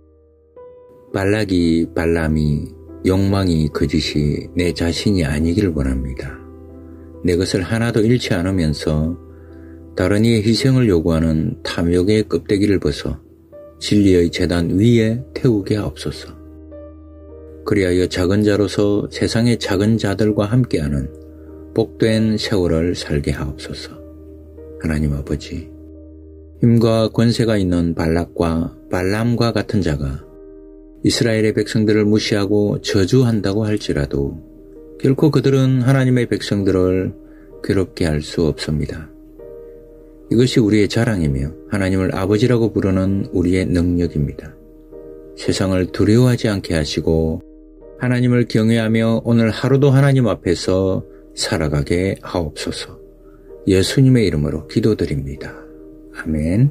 발락이 발람이 욕망이 거짓이 내 자신이 아니기를 원합니다. 내 것을 하나도 잃지 않으면서 다른 이의 희생을 요구하는 탐욕의 껍데기를 벗어 진리의 제단 위에 태우게 하옵소서. 그리하여 작은 자로서 세상의 작은 자들과 함께하는 복된 세월을 살게 하옵소서. 하나님 아버지, 힘과 권세가 있는 발락과 발람과 같은 자가 이스라엘의 백성들을 무시하고 저주한다고 할지라도 결코 그들은 하나님의 백성들을 괴롭게 할 수 없습니다. 이것이 우리의 자랑이며 하나님을 아버지라고 부르는 우리의 능력입니다. 세상을 두려워하지 않게 하시고 하나님을 경외하며 오늘 하루도 하나님 앞에서 살아가게 하옵소서. 예수님의 이름으로 기도드립니다. 아멘.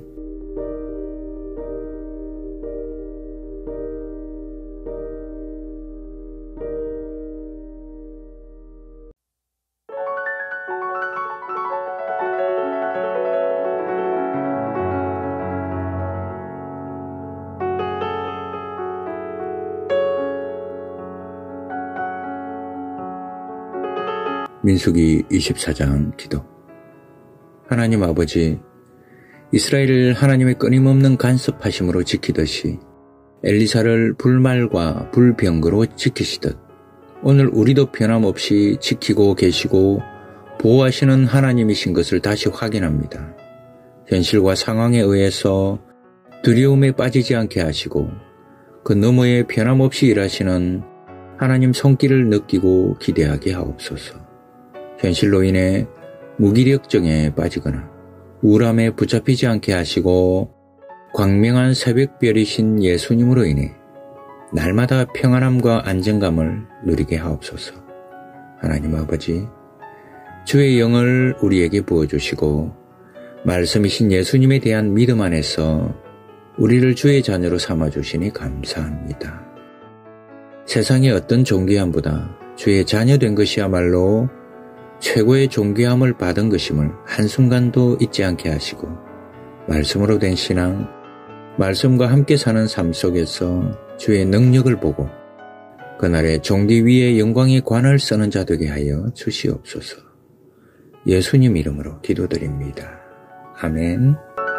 민수기 24장 기도. 하나님 아버지, 이스라엘을 하나님의 끊임없는 간섭하심으로 지키듯이 엘리사를 불말과 불병거로 지키시듯 오늘 우리도 변함없이 지키고 계시고 보호하시는 하나님이신 것을 다시 확인합니다. 현실과 상황에 의해서 두려움에 빠지지 않게 하시고 그 너머에 변함없이 일하시는 하나님 손길을 느끼고 기대하게 하옵소서. 현실로 인해 무기력증에 빠지거나 우울함에 붙잡히지 않게 하시고 광명한 새벽별이신 예수님으로 인해 날마다 평안함과 안정감을 누리게 하옵소서. 하나님 아버지, 주의 영을 우리에게 부어주시고 말씀이신 예수님에 대한 믿음 안에서 우리를 주의 자녀로 삼아주시니 감사합니다. 세상의 어떤 존귀함보다 주의 자녀된 것이야말로 최고의 존귀함을 받은 것임을 한순간도 잊지 않게 하시고 말씀으로 된 신앙, 말씀과 함께 사는 삶 속에서 주의 능력을 보고 그날의 종기 위에 영광의 관을 쓰는 자 되게 하여 주시옵소서. 예수님 이름으로 기도드립니다. 아멘.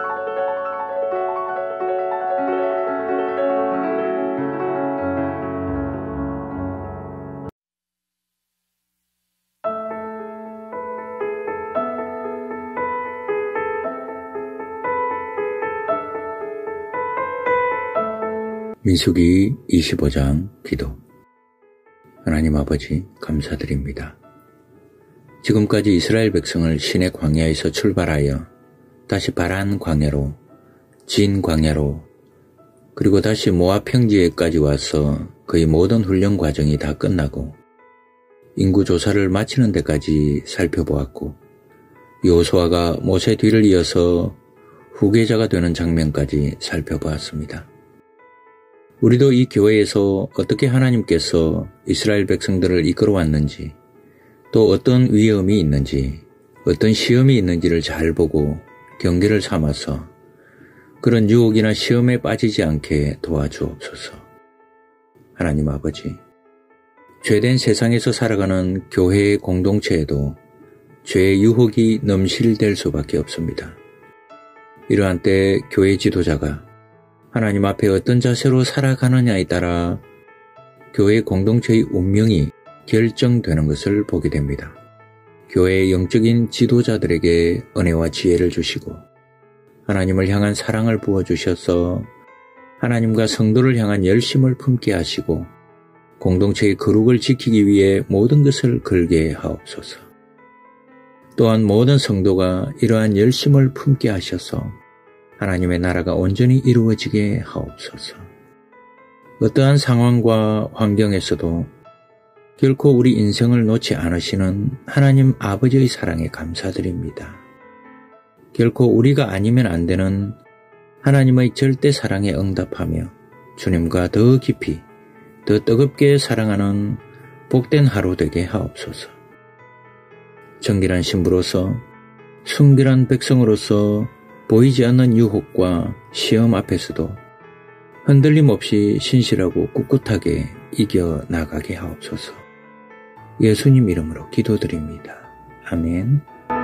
민수기 25장 기도. 하나님 아버지, 감사드립니다. 지금까지 이스라엘 백성을 신의 광야에서 출발하여 다시 바란 광야로 진 광야로 그리고 다시 모압 평지에까지 와서 그의 모든 훈련 과정이 다 끝나고 인구 조사를 마치는 데까지 살펴보았고 여호수아가 모세 뒤를 이어서 후계자가 되는 장면까지 살펴보았습니다. 우리도 이 교회에서 어떻게 하나님께서 이스라엘 백성들을 이끌어왔는지 또 어떤 위험이 있는지 어떤 시험이 있는지를 잘 보고 경계를 삼아서 그런 유혹이나 시험에 빠지지 않게 도와주옵소서. 하나님 아버지, 죄된 세상에서 살아가는 교회의 공동체에도 죄의 유혹이 넘실될 수밖에 없습니다. 이러한 때 교회 지도자가 하나님 앞에 어떤 자세로 살아가느냐에 따라 교회 공동체의 운명이 결정되는 것을 보게 됩니다. 교회의 영적인 지도자들에게 은혜와 지혜를 주시고 하나님을 향한 사랑을 부어주셔서 하나님과 성도를 향한 열심을 품게 하시고 공동체의 거룩을 지키기 위해 모든 것을 걸게 하옵소서. 또한 모든 성도가 이러한 열심을 품게 하셔서 하나님의 나라가 온전히 이루어지게 하옵소서. 어떠한 상황과 환경에서도 결코 우리 인생을 놓지 않으시는 하나님 아버지의 사랑에 감사드립니다. 결코 우리가 아니면 안 되는 하나님의 절대 사랑에 응답하며 주님과 더 깊이 더 뜨겁게 사랑하는 복된 하루 되게 하옵소서. 정결한 신부로서 순결한 백성으로서 보이지 않는 유혹과 시험 앞에서도 흔들림 없이 신실하고 꿋꿋하게 이겨나가게 하옵소서. 예수님 이름으로 기도드립니다. 아멘.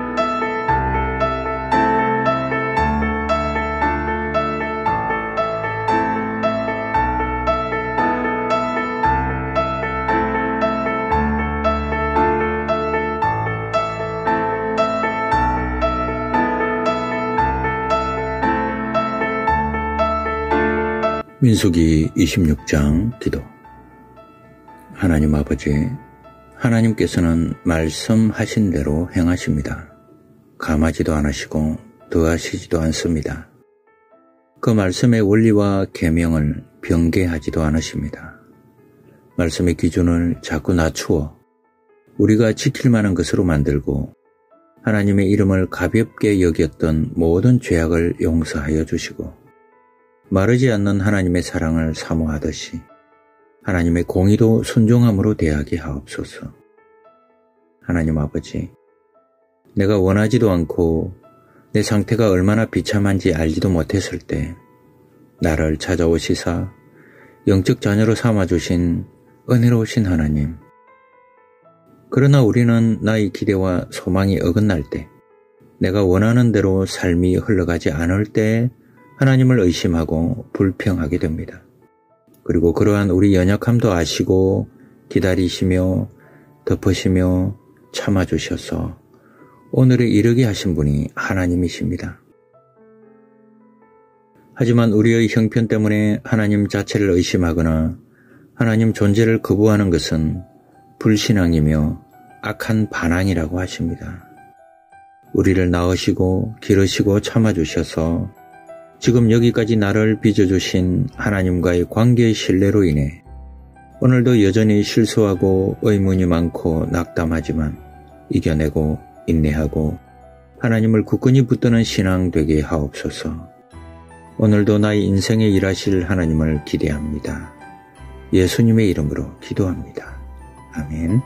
민수기 26장 기도. 하나님 아버지, 하나님께서는 말씀하신 대로 행하십니다. 감하지도 않으시고 더하시지도 않습니다. 그 말씀의 원리와 계명을 변개하지도 않으십니다. 말씀의 기준을 자꾸 낮추어 우리가 지킬 만한 것으로 만들고 하나님의 이름을 가볍게 여겼던 모든 죄악을 용서하여 주시고 마르지 않는 하나님의 사랑을 사모하듯이 하나님의 공의도 순종함으로 대하게 하옵소서. 하나님 아버지, 내가 원하지도 않고 내 상태가 얼마나 비참한지 알지도 못했을 때 나를 찾아오시사 영적 자녀로 삼아주신 은혜로우신 하나님. 그러나 우리는 나의 기대와 소망이 어긋날 때, 내가 원하는 대로 삶이 흘러가지 않을 때 하나님을 의심하고 불평하게 됩니다. 그리고 그러한 우리 연약함도 아시고 기다리시며 덮으시며 참아주셔서 오늘에 이르게 하신 분이 하나님이십니다. 하지만 우리의 형편 때문에 하나님 자체를 의심하거나 하나님 존재를 거부하는 것은 불신앙이며 악한 반항이라고 하십니다. 우리를 낳으시고 기르시고 참아주셔서 지금 여기까지 나를 빚어주신 하나님과의 관계의 신뢰로 인해 오늘도 여전히 실수하고 의문이 많고 낙담하지만 이겨내고 인내하고 하나님을 굳건히 붙드는 신앙 되게 하옵소서. 오늘도 나의 인생에 일하실 하나님을 기대합니다. 예수님의 이름으로 기도합니다. 아멘.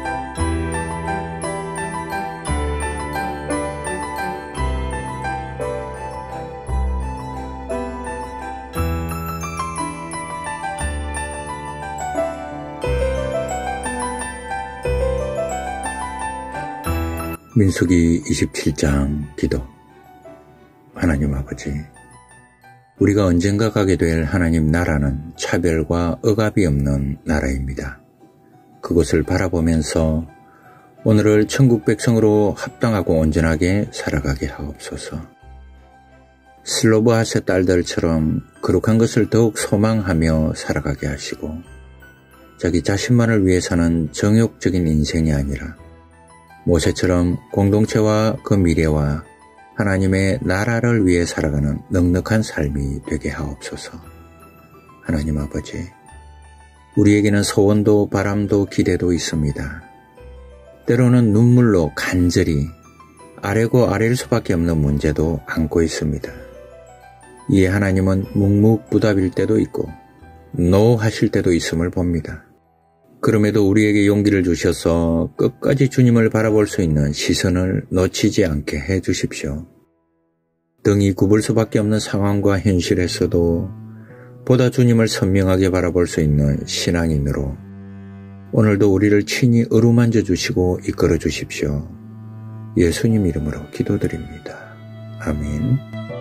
민수기 27장 기도. 하나님 아버지, 우리가 언젠가 가게 될 하나님 나라는 차별과 억압이 없는 나라입니다. 그것을 바라보면서 오늘을 천국 백성으로 합당하고 온전하게 살아가게 하옵소서. 슬로브하세 딸들처럼 거룩한 것을 더욱 소망하며 살아가게 하시고 자기 자신만을 위해 사는 정욕적인 인생이 아니라 모세처럼 공동체와 그 미래와 하나님의 나라를 위해 살아가는 넉넉한 삶이 되게 하옵소서. 하나님 아버지, 우리에게는 소원도 바람도 기대도 있습니다. 때로는 눈물로 간절히 아뢰고 아랠 수밖에 없는 문제도 안고 있습니다. 이에 하나님은 묵묵부답일 때도 있고 노하실 때도 있음을 봅니다. 그럼에도 우리에게 용기를 주셔서 끝까지 주님을 바라볼 수 있는 시선을 놓치지 않게 해 주십시오. 등이 굽을 수밖에 없는 상황과 현실에서도 보다 주님을 선명하게 바라볼 수 있는 신앙인으로 오늘도 우리를 친히 어루만져 주시고 이끌어 주십시오. 예수님 이름으로 기도드립니다. 아멘.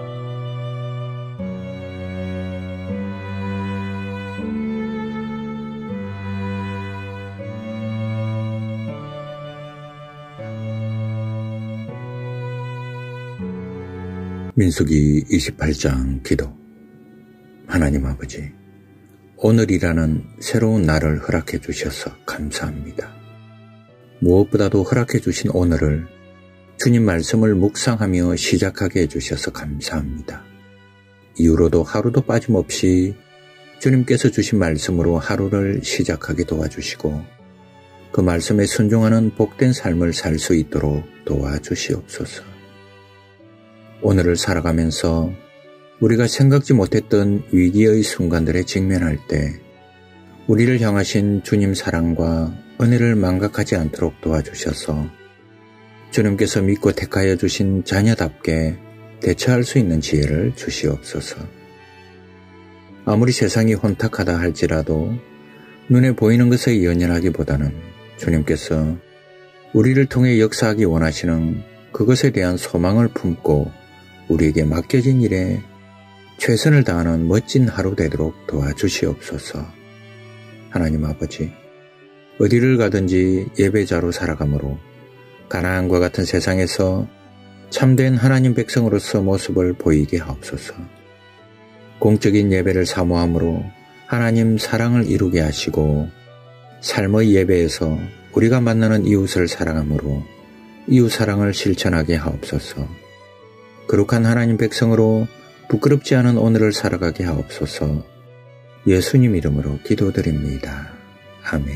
민수기 28장 기도. 하나님 아버지, 오늘이라는 새로운 날을 허락해 주셔서 감사합니다. 무엇보다도 허락해 주신 오늘을 주님 말씀을 묵상하며 시작하게 해주셔서 감사합니다. 이후로도 하루도 빠짐없이 주님께서 주신 말씀으로 하루를 시작하게 도와주시고 그 말씀에 순종하는 복된 삶을 살 수 있도록 도와주시옵소서. 오늘을 살아가면서 우리가 생각지 못했던 위기의 순간들에 직면할 때 우리를 향하신 주님 사랑과 은혜를 망각하지 않도록 도와주셔서 주님께서 믿고 택하여 주신 자녀답게 대처할 수 있는 지혜를 주시옵소서. 아무리 세상이 혼탁하다 할지라도 눈에 보이는 것에 연연하기보다는 주님께서 우리를 통해 역사하기 원하시는 그것에 대한 소망을 품고 우리에게 맡겨진 일에 최선을 다하는 멋진 하루 되도록 도와주시옵소서. 하나님 아버지, 어디를 가든지 예배자로 살아가므로 가나안과 같은 세상에서 참된 하나님 백성으로서 모습을 보이게 하옵소서. 공적인 예배를 사모함으로 하나님 사랑을 이루게 하시고 삶의 예배에서 우리가 만나는 이웃을 사랑함으로 이웃 사랑을 실천하게 하옵소서. 거룩한 하나님 백성으로 부끄럽지 않은 오늘을 살아가게 하옵소서. 예수님 이름으로 기도드립니다. 아멘.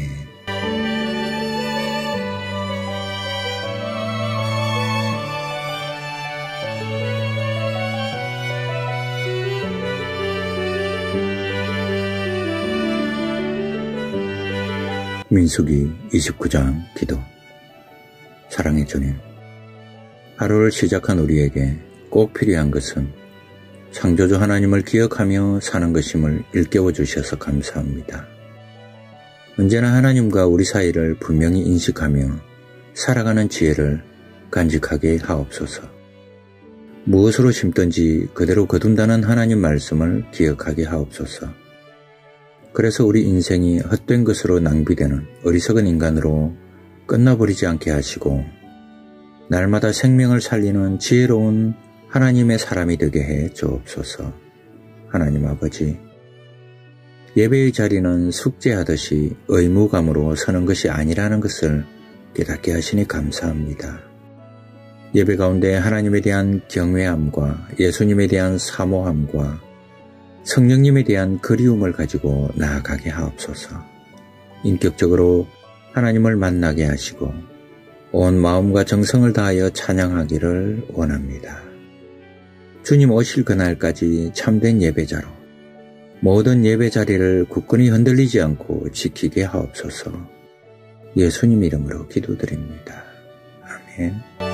민수기 29장 기도. 사랑의 주님, 하루를 시작한 우리에게 꼭 필요한 것은 창조주 하나님을 기억하며 사는 것임을 일깨워 주셔서 감사합니다. 언제나 하나님과 우리 사이를 분명히 인식하며 살아가는 지혜를 간직하게 하옵소서. 무엇으로 심든지 그대로 거둔다는 하나님 말씀을 기억하게 하옵소서. 그래서 우리 인생이 헛된 것으로 낭비되는 어리석은 인간으로 끝나버리지 않게 하시고 날마다 생명을 살리는 지혜로운 하나님의 사람이 되게 해 주옵소서. 하나님 아버지, 예배의 자리는 숙제하듯이 의무감으로 서는 것이 아니라는 것을 깨닫게 하시니 감사합니다. 예배 가운데 하나님에 대한 경외함과 예수님에 대한 사모함과 성령님에 대한 그리움을 가지고 나아가게 하옵소서. 인격적으로 하나님을 만나게 하시고 온 마음과 정성을 다하여 찬양하기를 원합니다. 주님 오실 그날까지 참된 예배자로 모든 예배 자리를 굳건히 흔들리지 않고 지키게 하옵소서. 예수님 이름으로 기도드립니다. 아멘.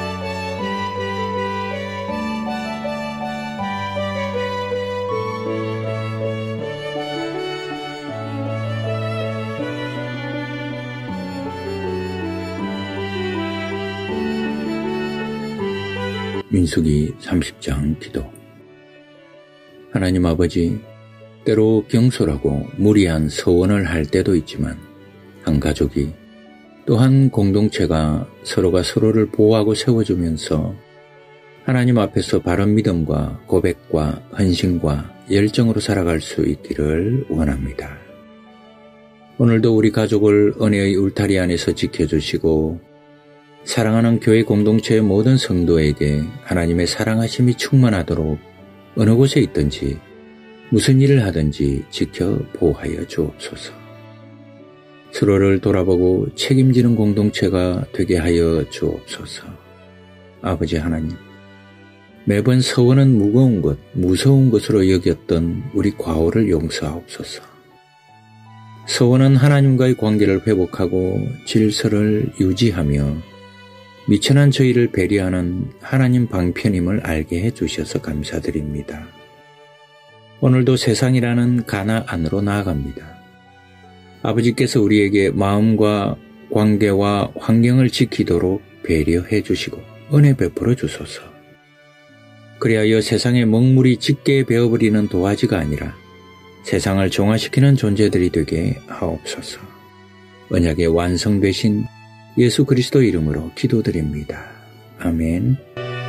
민수기 30장 기도. 하나님 아버지, 때로 경솔하고 무리한 서원을 할 때도 있지만 한 가족이 또 한 공동체가 서로가 서로를 보호하고 세워주면서 하나님 앞에서 바른 믿음과 고백과 헌신과 열정으로 살아갈 수 있기를 원합니다. 오늘도 우리 가족을 은혜의 울타리 안에서 지켜주시고 사랑하는 교회 공동체의 모든 성도에게 하나님의 사랑하심이 충만하도록 어느 곳에 있든지 무슨 일을 하든지 지켜 보호하여 주옵소서. 서로를 돌아보고 책임지는 공동체가 되게 하여 주옵소서. 아버지 하나님, 매번 서원은 무거운 것, 무서운 것으로 여겼던 우리 과오를 용서하옵소서. 서원은 하나님과의 관계를 회복하고 질서를 유지하며 미천한 저희를 배려하는 하나님 방편임을 알게 해주셔서 감사드립니다. 오늘도 세상이라는 가나 안으로 나아갑니다. 아버지께서 우리에게 마음과 관계와 환경을 지키도록 배려해 주시고 은혜 베풀어 주소서. 그리하여 세상의 먹물이 짙게 베어버리는 도화지가 아니라 세상을 정화시키는 존재들이 되게 하옵소서. 언약의 완성되신 예수 그리스도 이름으로 기도드립니다. 아멘.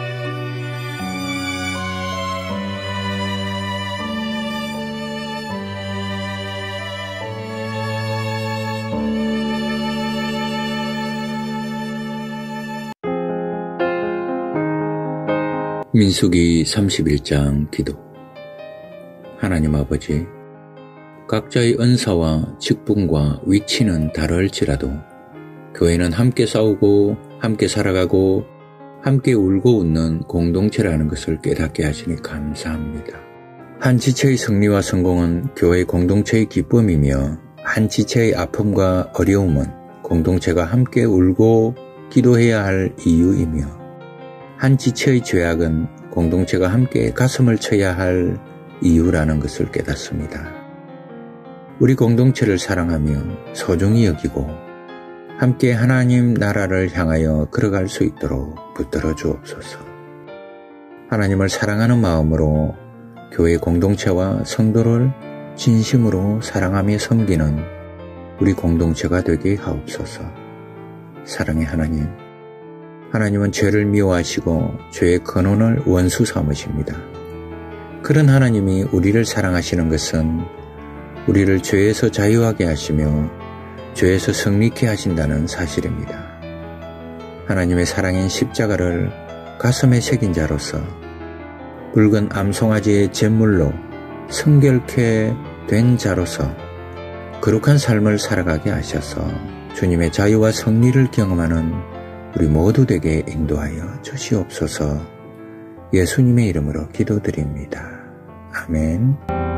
민수기 31장 기도. 하나님 아버지, 각자의 은사와 직분과 위치는 다를지라도 교회는 함께 싸우고 함께 살아가고 함께 울고 웃는 공동체라는 것을 깨닫게 하시니 감사합니다. 한 지체의 승리와 성공은 교회 공동체의 기쁨이며 한 지체의 아픔과 어려움은 공동체가 함께 울고 기도해야 할 이유이며 한 지체의 죄악은 공동체가 함께 가슴을 쳐야 할 이유라는 것을 깨닫습니다. 우리 공동체를 사랑하며 소중히 여기고 함께 하나님 나라를 향하여 걸어갈 수 있도록 붙들어 주옵소서. 하나님을 사랑하는 마음으로 교회 공동체와 성도를 진심으로 사랑하며 섬기는 우리 공동체가 되게 하옵소서. 사랑의 하나님, 하나님은 죄를 미워하시고 죄의 근원을 원수 삼으십니다. 그런 하나님이 우리를 사랑하시는 것은 우리를 죄에서 자유하게 하시며 죄에서 승리케 하신다는 사실입니다. 하나님의 사랑인 십자가를 가슴에 새긴 자로서 붉은 암송아지의 제물로 성결케 된 자로서 거룩한 삶을 살아가게 하셔서 주님의 자유와 승리를 경험하는 우리 모두 되게 인도하여 주시옵소서. 예수님의 이름으로 기도드립니다. 아멘.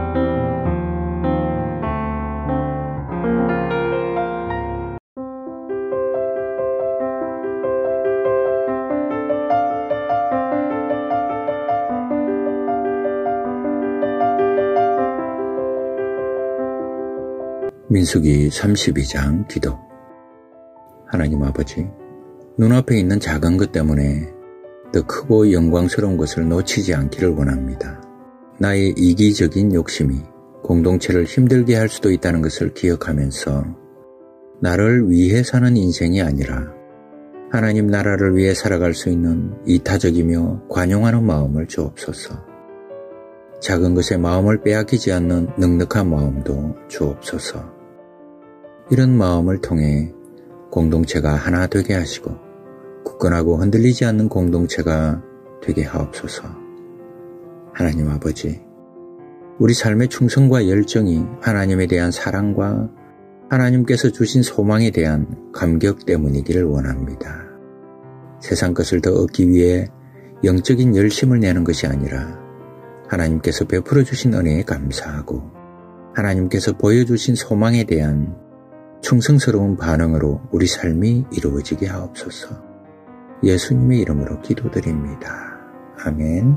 민수기 32장 기도. 하나님 아버지, 눈앞에 있는 작은 것 때문에 더 크고 영광스러운 것을 놓치지 않기를 원합니다. 나의 이기적인 욕심이 공동체를 힘들게 할 수도 있다는 것을 기억하면서 나를 위해 사는 인생이 아니라 하나님 나라를 위해 살아갈 수 있는 이타적이며 관용하는 마음을 주옵소서. 작은 것에 마음을 빼앗기지 않는 넉넉한 마음도 주옵소서. 이런 마음을 통해 공동체가 하나 되게 하시고 굳건하고 흔들리지 않는 공동체가 되게 하옵소서. 하나님 아버지, 우리 삶의 충성과 열정이 하나님에 대한 사랑과 하나님께서 주신 소망에 대한 감격 때문이기를 원합니다. 세상 것을 더 얻기 위해 영적인 열심을 내는 것이 아니라 하나님께서 베풀어 주신 은혜에 감사하고 하나님께서 보여주신 소망에 대한 충성스러운 반응으로 우리 삶이 이루어지게 하옵소서. 예수님의 이름으로 기도드립니다. 아멘.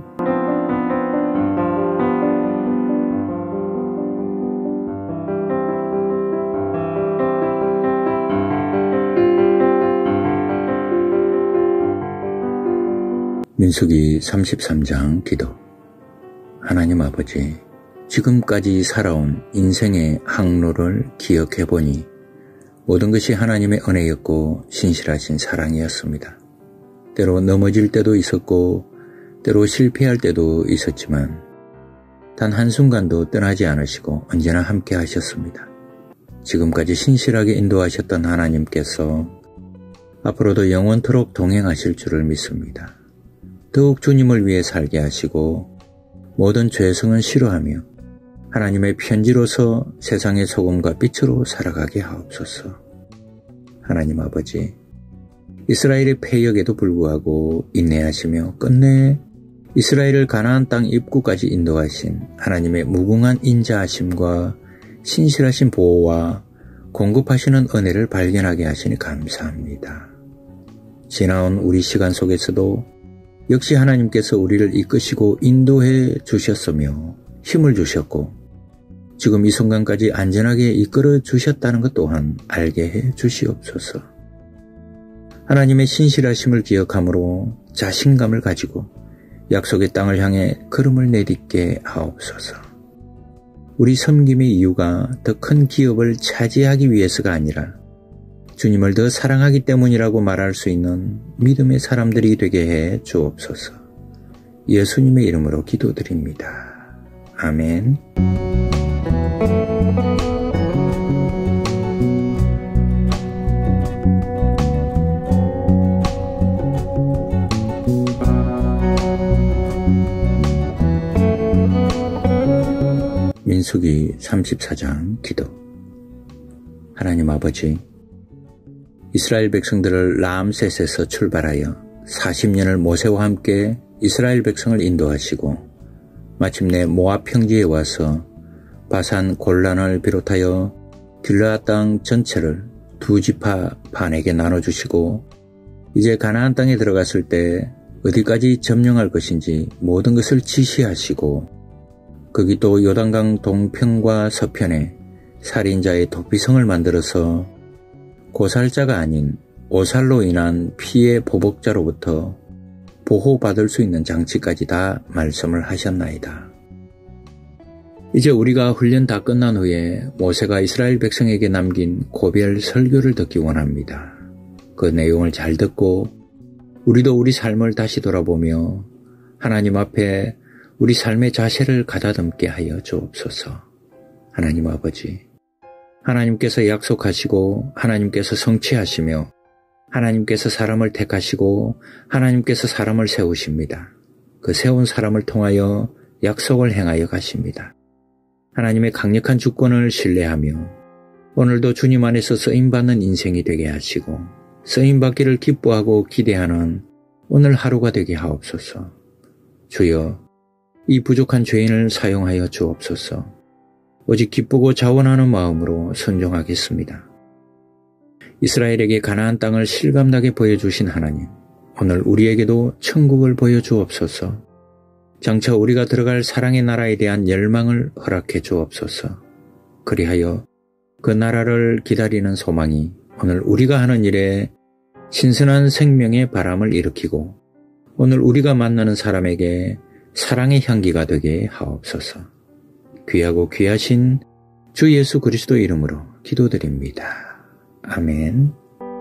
민수기 33장 기도. 하나님 아버지, 지금까지 살아온 인생의 항로를 기억해보니 모든 것이 하나님의 은혜였고 신실하신 사랑이었습니다. 때로 넘어질 때도 있었고 때로 실패할 때도 있었지만 단 한순간도 떠나지 않으시고 언제나 함께 하셨습니다. 지금까지 신실하게 인도하셨던 하나님께서 앞으로도 영원토록 동행하실 줄을 믿습니다. 더욱 주님을 위해 살게 하시고 모든 죄성은 싫어하며 하나님의 편지로서 세상의 소금과 빛으로 살아가게 하옵소서. 하나님 아버지, 이스라엘의 패역에도 불구하고 인내하시며 끝내 이스라엘을 가나안 땅 입구까지 인도하신 하나님의 무궁한 인자하심과 신실하신 보호와 공급하시는 은혜를 발견하게 하시니 감사합니다. 지나온 우리 시간 속에서도 역시 하나님께서 우리를 이끄시고 인도해 주셨으며 힘을 주셨고 지금 이 순간까지 안전하게 이끌어 주셨다는 것 또한 알게 해 주시옵소서. 하나님의 신실하심을 기억함으로 자신감을 가지고 약속의 땅을 향해 걸음을 내딛게 하옵소서. 우리 섬김의 이유가 더 큰 기업을 차지하기 위해서가 아니라 주님을 더 사랑하기 때문이라고 말할 수 있는 믿음의 사람들이 되게 해 주옵소서. 예수님의 이름으로 기도드립니다. 아멘. 민수기 34장 기도. 하나님 아버지, 이스라엘 백성들을 라암셋에서 출발하여 40년을 모세와 함께 이스라엘 백성을 인도하시고 마침내 모압 평지에 와서 바산 골란을 비롯하여 길르앗 땅 전체를 두 지파 반에게 나눠주시고 이제 가나안 땅에 들어갔을 때 어디까지 점령할 것인지 모든 것을 지시하시고 거기 또 요단강 동편과 서편에 살인자의 도피성을 만들어서 고살자가 아닌 오살로 인한 피해 보복자로부터 보호받을 수 있는 장치까지 다 말씀을 하셨나이다. 이제 우리가 훈련 다 끝난 후에 모세가 이스라엘 백성에게 남긴 고별 설교를 듣기 원합니다. 그 내용을 잘 듣고 우리도 우리 삶을 다시 돌아보며 하나님 앞에 우리 삶의 자세를 가다듬게 하여 주옵소서. 하나님 아버지, 하나님께서 약속하시고 하나님께서 성취하시며 하나님께서 사람을 택하시고 하나님께서 사람을 세우십니다. 그 세운 사람을 통하여 약속을 행하여 가십니다. 하나님의 강력한 주권을 신뢰하며 오늘도 주님 안에서 쓰임받는 인생이 되게 하시고 쓰임받기를 기뻐하고 기대하는 오늘 하루가 되게 하옵소서. 주여, 이 부족한 죄인을 사용하여 주옵소서. 오직 기쁘고 자원하는 마음으로 순종하겠습니다. 이스라엘에게 가나안 땅을 실감나게 보여주신 하나님, 오늘 우리에게도 천국을 보여주옵소서. 장차 우리가 들어갈 사랑의 나라에 대한 열망을 허락해 주옵소서. 그리하여 그 나라를 기다리는 소망이 오늘 우리가 하는 일에 신선한 생명의 바람을 일으키고 오늘 우리가 만나는 사람에게 사랑의 향기가 되게 하옵소서. 귀하고 귀하신 주 예수 그리스도 이름으로 기도드립니다. 아멘.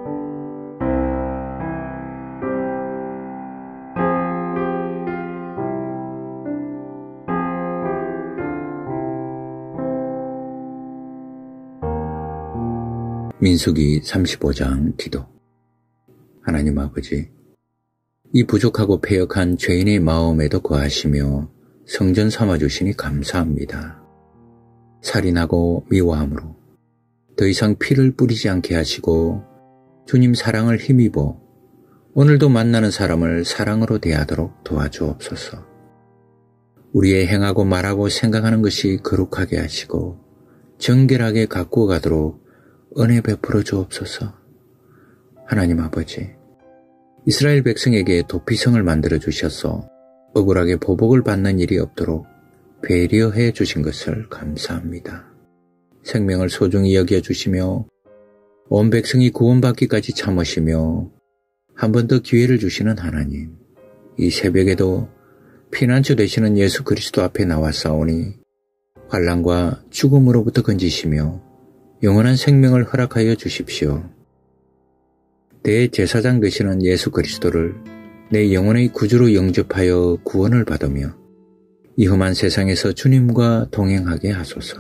민수기 35장 기도. 하나님 아버지, 이 부족하고 패역한 죄인의 마음에도 거하시며 성전 삼아주시니 감사합니다. 살인하고 미워함으로 더 이상 피를 뿌리지 않게 하시고 주님 사랑을 힘입어 오늘도 만나는 사람을 사랑으로 대하도록 도와주옵소서. 우리의 행하고 말하고 생각하는 것이 거룩하게 하시고 정결하게 가꾸어 가도록 은혜 베풀어 주옵소서. 하나님 아버지, 이스라엘 백성에게 도피성을 만들어 주셔서 억울하게 보복을 받는 일이 없도록 배려해 주신 것을 감사합니다. 생명을 소중히 여겨주시며 온 백성이 구원받기까지 참으시며 한 번 더 기회를 주시는 하나님, 이 새벽에도 피난처 되시는 예수 그리스도 앞에 나왔사오니 환난과 죽음으로부터 건지시며 영원한 생명을 허락하여 주십시오. 대제사장 되시는 예수 그리스도를 내 영혼의 구주로 영접하여 구원을 받으며 이 험한 세상에서 주님과 동행하게 하소서.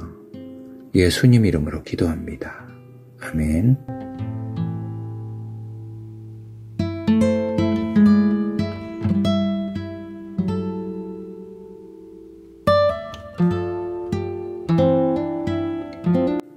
예수님 이름으로 기도합니다. 아멘.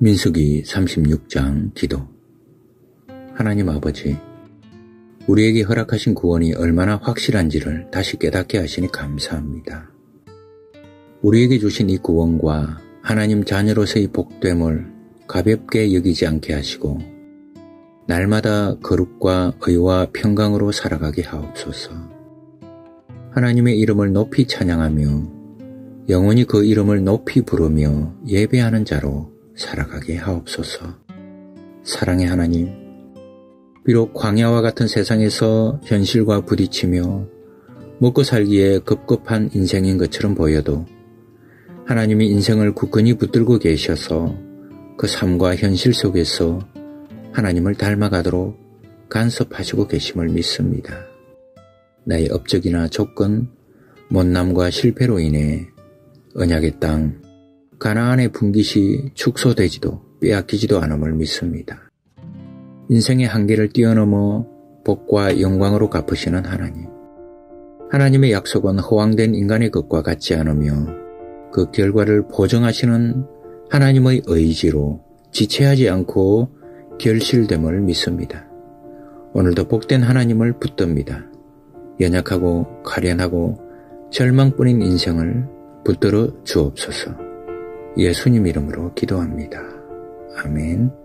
민수기 36장 기도. 하나님 아버지, 우리에게 허락하신 구원이 얼마나 확실한지를 다시 깨닫게 하시니 감사합니다. 우리에게 주신 이 구원과 하나님 자녀로서의 복됨을 가볍게 여기지 않게 하시고 날마다 거룩과 의와 평강으로 살아가게 하옵소서. 하나님의 이름을 높이 찬양하며 영원히 그 이름을 높이 부르며 예배하는 자로 살아가게 하옵소서. 사랑의 하나님, 비록 광야와 같은 세상에서 현실과 부딪히며 먹고 살기에 급급한 인생인 것처럼 보여도 하나님이 인생을 굳건히 붙들고 계셔서 그 삶과 현실 속에서 하나님을 닮아가도록 간섭하시고 계심을 믿습니다. 나의 업적이나 조건, 못남과 실패로 인해 언약의 땅, 가나안의 분깃이 축소되지도 빼앗기지도 않음을 믿습니다. 인생의 한계를 뛰어넘어 복과 영광으로 갚으시는 하나님. 하나님의 약속은 허황된 인간의 것과 같지 않으며 그 결과를 보정하시는 하나님의 의지로 지체하지 않고 결실됨을 믿습니다. 오늘도 복된 하나님을 붙듭니다. 연약하고 가련하고 절망뿐인 인생을 붙들어 주옵소서. 예수님 이름으로 기도합니다. 아멘.